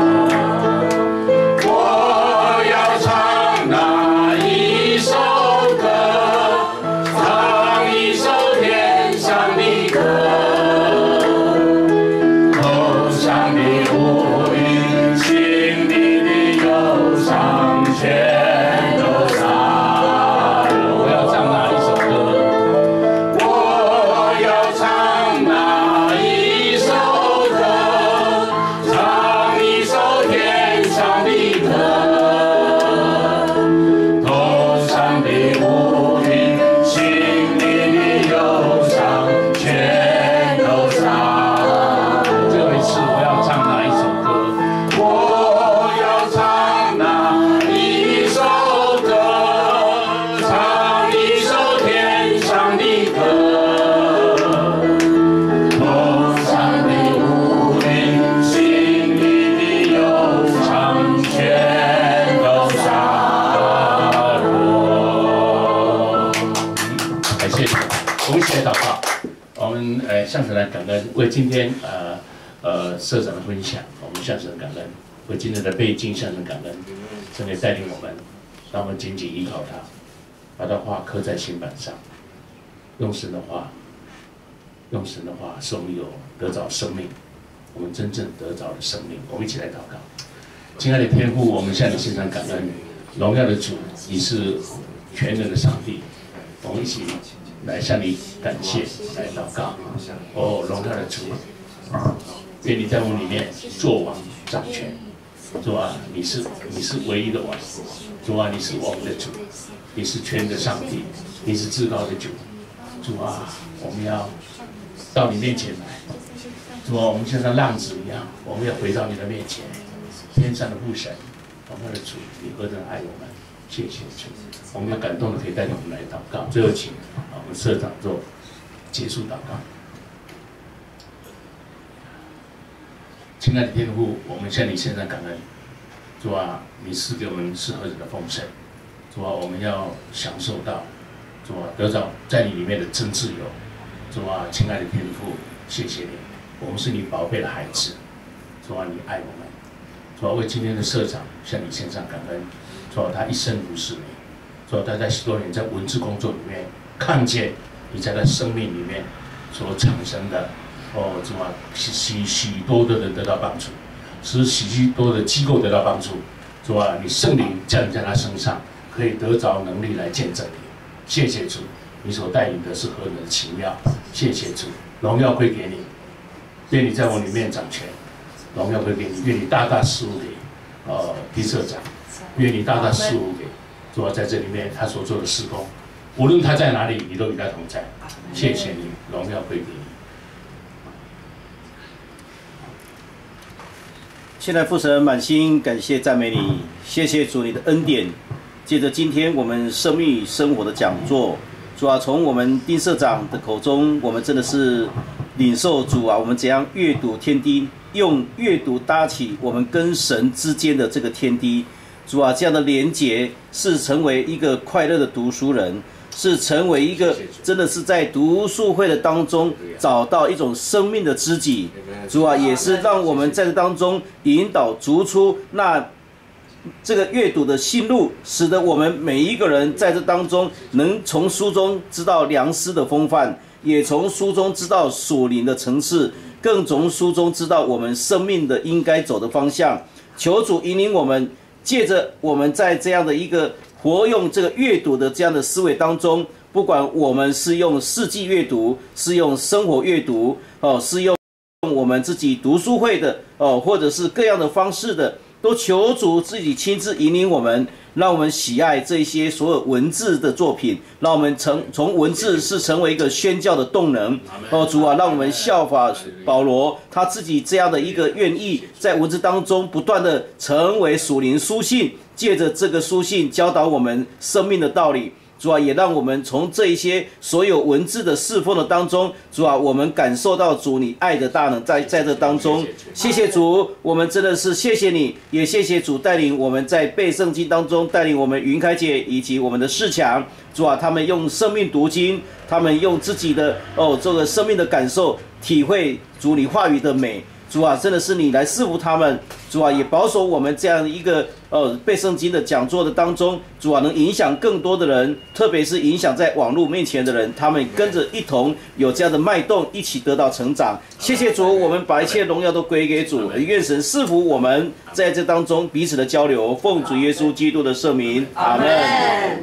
向神来感恩，为今天呃呃社长的分享，我们向神感恩；为今天的背经向神感恩，神也带领我们，让我们紧紧依靠他，把他话刻在心板上，用神的话，用神的话，使我们有得着生命，我们真正得着的生命。我们一起来祷告，亲爱的天父，我们向你献上感恩，荣耀的主，你是全能的上帝，我们一起来向你感谢，来祷告。哦，荣耀的主，愿你在我们里面作王掌权。主啊，你是你是唯一的王。主啊，你是我们的主，你是全能的上帝，你是至高的主。主啊，我们要到你面前来。主啊，我们就像浪子一样，我们要回到你的面前。天上的父神，荣耀的主，你何等爱我们！ 谢谢主。我们要感动的可以带领我们来祷告。最后请啊我们社长做结束祷告。亲爱的天父，我们向你献上感恩。主啊，你赐给我们是何等的丰盛。主啊，我们要享受到，主啊，得到在你里面的真自由。主啊，亲爱的天父，谢谢你，我们是你宝贝的孩子。主啊，你爱我们。主啊，为今天的社长向你献上感恩。主啊，他一生如是你。主啊，他在许多年在文字工作里面看见你在他生命里面所产生的，哦，主啊，许许许多的人得到帮助，使许许多的机构得到帮助。主啊，你圣灵降临在他身上，可以得着能力来见证你。谢谢主，你所带领的是何等的奇妙。谢谢主，荣耀归给你，愿你在我里面掌权，荣耀归给你，愿你大大赐福给呃丁社长，愿你大大赐福给主啊，在这里面他所做的事工，无论他在哪里，你都与他同在。谢谢你，荣耀归给你。 现在父神满心感谢赞美你，谢谢主你的恩典。借着今天我们生命与生活的讲座，主啊，从我们丁社长的口中，我们真的是领受主啊，我们怎样阅读天地，用阅读搭起我们跟神之间的这个天地。主啊，这样的连结是成为一个快乐的读书人，是成为一个真的是在读书会的当中找到一种生命的知己。主啊，也是让我们在这当中引导逐出那这个阅读的心路，使得我们每一个人在这当中能从书中知道良师的风范，也从书中知道属灵的层次，更从书中知道我们生命的应该走的方向。求主引领我们，借着我们在这样的一个活用这个阅读的这样的思维当中，不管我们是用世纪阅读，是用生活阅读，哦，是用我们自己读书会的，哦，或者是各样的方式的，都求主自己亲自引领我们，让我们喜爱这些所有文字的作品，让我们成从文字是成为一个宣教的动能。哦，主啊，让我们效法保罗他自己这样的一个愿意，在文字当中不断的成为属灵书信，借着这个书信教导我们生命的道理。主啊，也让我们从这一些所有文字的侍奉的当中，主啊，我们感受到主你爱的大能在在这当中。谢谢主，我们真的是谢谢你，也谢谢主带领我们在背圣经当中，带领我们云开姐以及我们的世强。主啊，他们用生命读经，他们用自己的哦这个生命的感受，体会主你话语的美。主啊，真的是你来赐福他们。主啊，也保守我们这样一个呃背圣经的讲座的当中，主啊，能影响更多的人，特别是影响在网络面前的人，他们跟着一同有这样的脉动，一起得到成长。谢谢主，我们把一切荣耀都归给主，愿神赐福我们在这当中彼此的交流，奉主耶稣基督的圣名，阿门。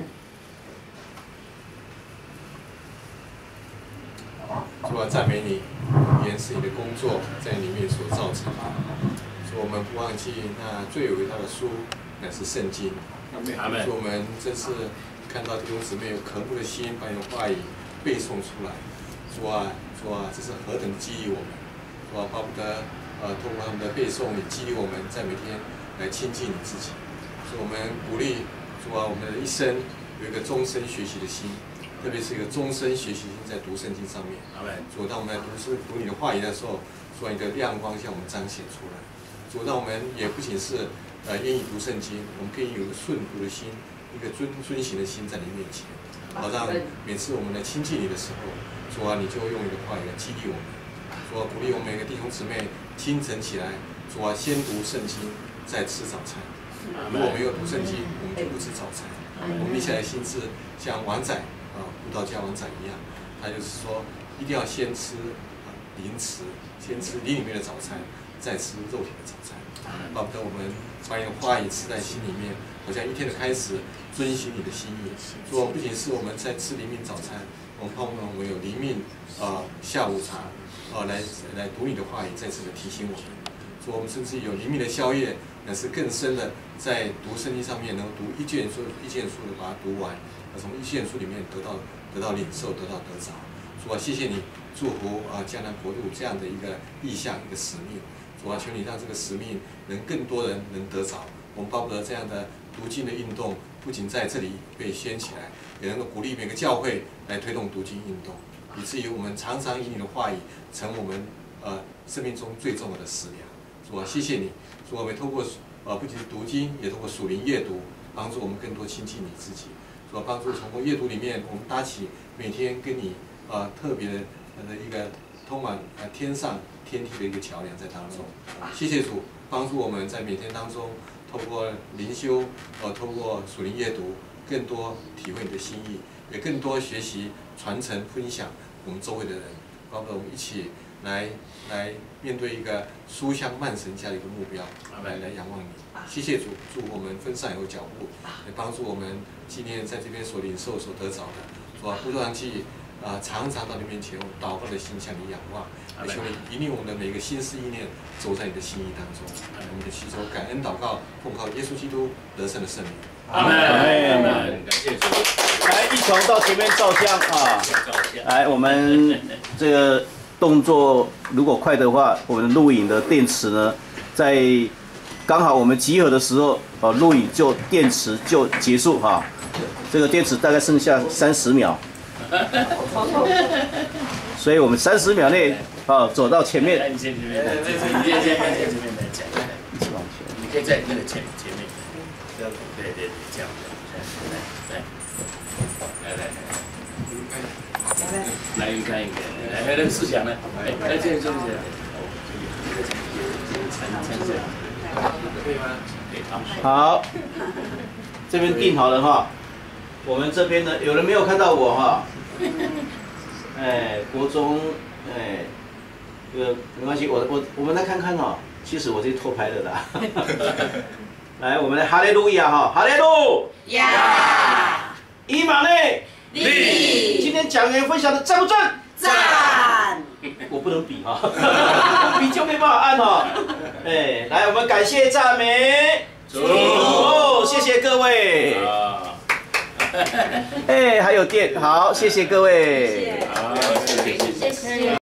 主啊，赞美你，原是你的工作在里面所造成的。说我们不忘记那最伟大的书，乃是圣经。说我们真是看到弟兄姊妹有渴慕的心，把你的话语背诵出来。主啊，主啊，这是何等激励我们！主啊，巴不得呃，通过他们的背诵，也激励我们在每天来亲近你自己。所以我们鼓励主啊，我们的一生有一个终身学习的心。特别是一个终身学习在读圣经上面，主，当我们来读是读你的话语的时候，主，一个亮光向我们彰显出来。主，让我们也不仅是呃愿意读圣经，我们可以有一个顺读的心，一个遵遵行的心在你面前，好让每次我们来亲近你的时候，主啊，你就用你的话语来激励我们。主啊，鼓励我们每个弟兄姊妹清晨起来，主啊，先读圣经，再吃早餐。如果没有读圣经，我们就不吃早餐。我们立下来的心智像王仔。啊，布道家王长一样，他就是说，一定要先吃啊灵食，先吃灵里面的早餐，再吃肉体的早餐。巴不得我们把你的话语吃在心里面，好像一天的开始遵循你的心意。说不仅是我们在吃灵命早餐，我们盼望我们有灵命啊下午茶啊来来读你的话语，再次的提醒我们。说我们甚至有灵命的宵夜，乃是更深的在读圣经上面，能够读一卷书一卷书的把它读完。从一卷书里面得到得到领受，得到得着。主啊，谢谢你祝福啊迦南国度这样的一个意向，一个使命。主啊，求你让这个使命能更多人能得着。我们巴不得这样的读经的运动， 不仅在这里被掀起来，也能够鼓励每个教会来推动读经运动，以至于我们常常以你的话语成我们呃生命中最重要的食粮。主啊，谢谢你，主啊，我们透过呃不仅是读经，也透过属灵阅读，帮助我们更多亲近你自己。主啊，帮助从阅读里面，我们搭起每天跟你呃特别的的一个通往呃天上天梯的一个桥梁在当中。谢谢主，帮助我们在每天当中，透过灵修，呃，透过属灵阅读，更多体会你的心意，也更多学习、传承、分享我们周围的人，帮助我们一起来来面对一个书香慢神家的一个目标，来来仰望你。谢谢主，祝我们分散有脚步，也帮助我们纪念在这边所领受、所得着的。主啊，不忘记啊，常常到你面前，我们祷告的心向你仰望，也求你引领我们的每个心思意念走在你的心意当中。我们的祈求、感恩、祷告，奉靠耶稣基督得胜的圣名。 阿门，阿门，感谢主。来，一同到前面照相啊！来，我们这个动作如果快的话，我们录影的电池呢，在刚好我们集合的时候，啊，录影就电池就结束哈、啊。这个电池大概剩下三十秒，所以我们三十秒内啊走到前面。 你先前面，你先前面来讲，一起往前。你可以在那个前前面，这样对对对，这样来来来来来，来一看一看，来来那个思想呢？来来这样这样这样，可以吗？可以好，这边定好了哈。我们这边呢，有人没有看到我哈？哎，国中，哎，这个没关系，我我我们来看看哈。其实我这偷拍的啦。来，我们来哈利路亚哈，哈利路亚。以马内利。今天讲员分享的赞不赞？赞。我不能比哈，比就没办法按哈。哎，来，我们感谢赞美主。哦，谢谢各位。哎，还有电，好，谢谢各位。 好，谢谢谢谢。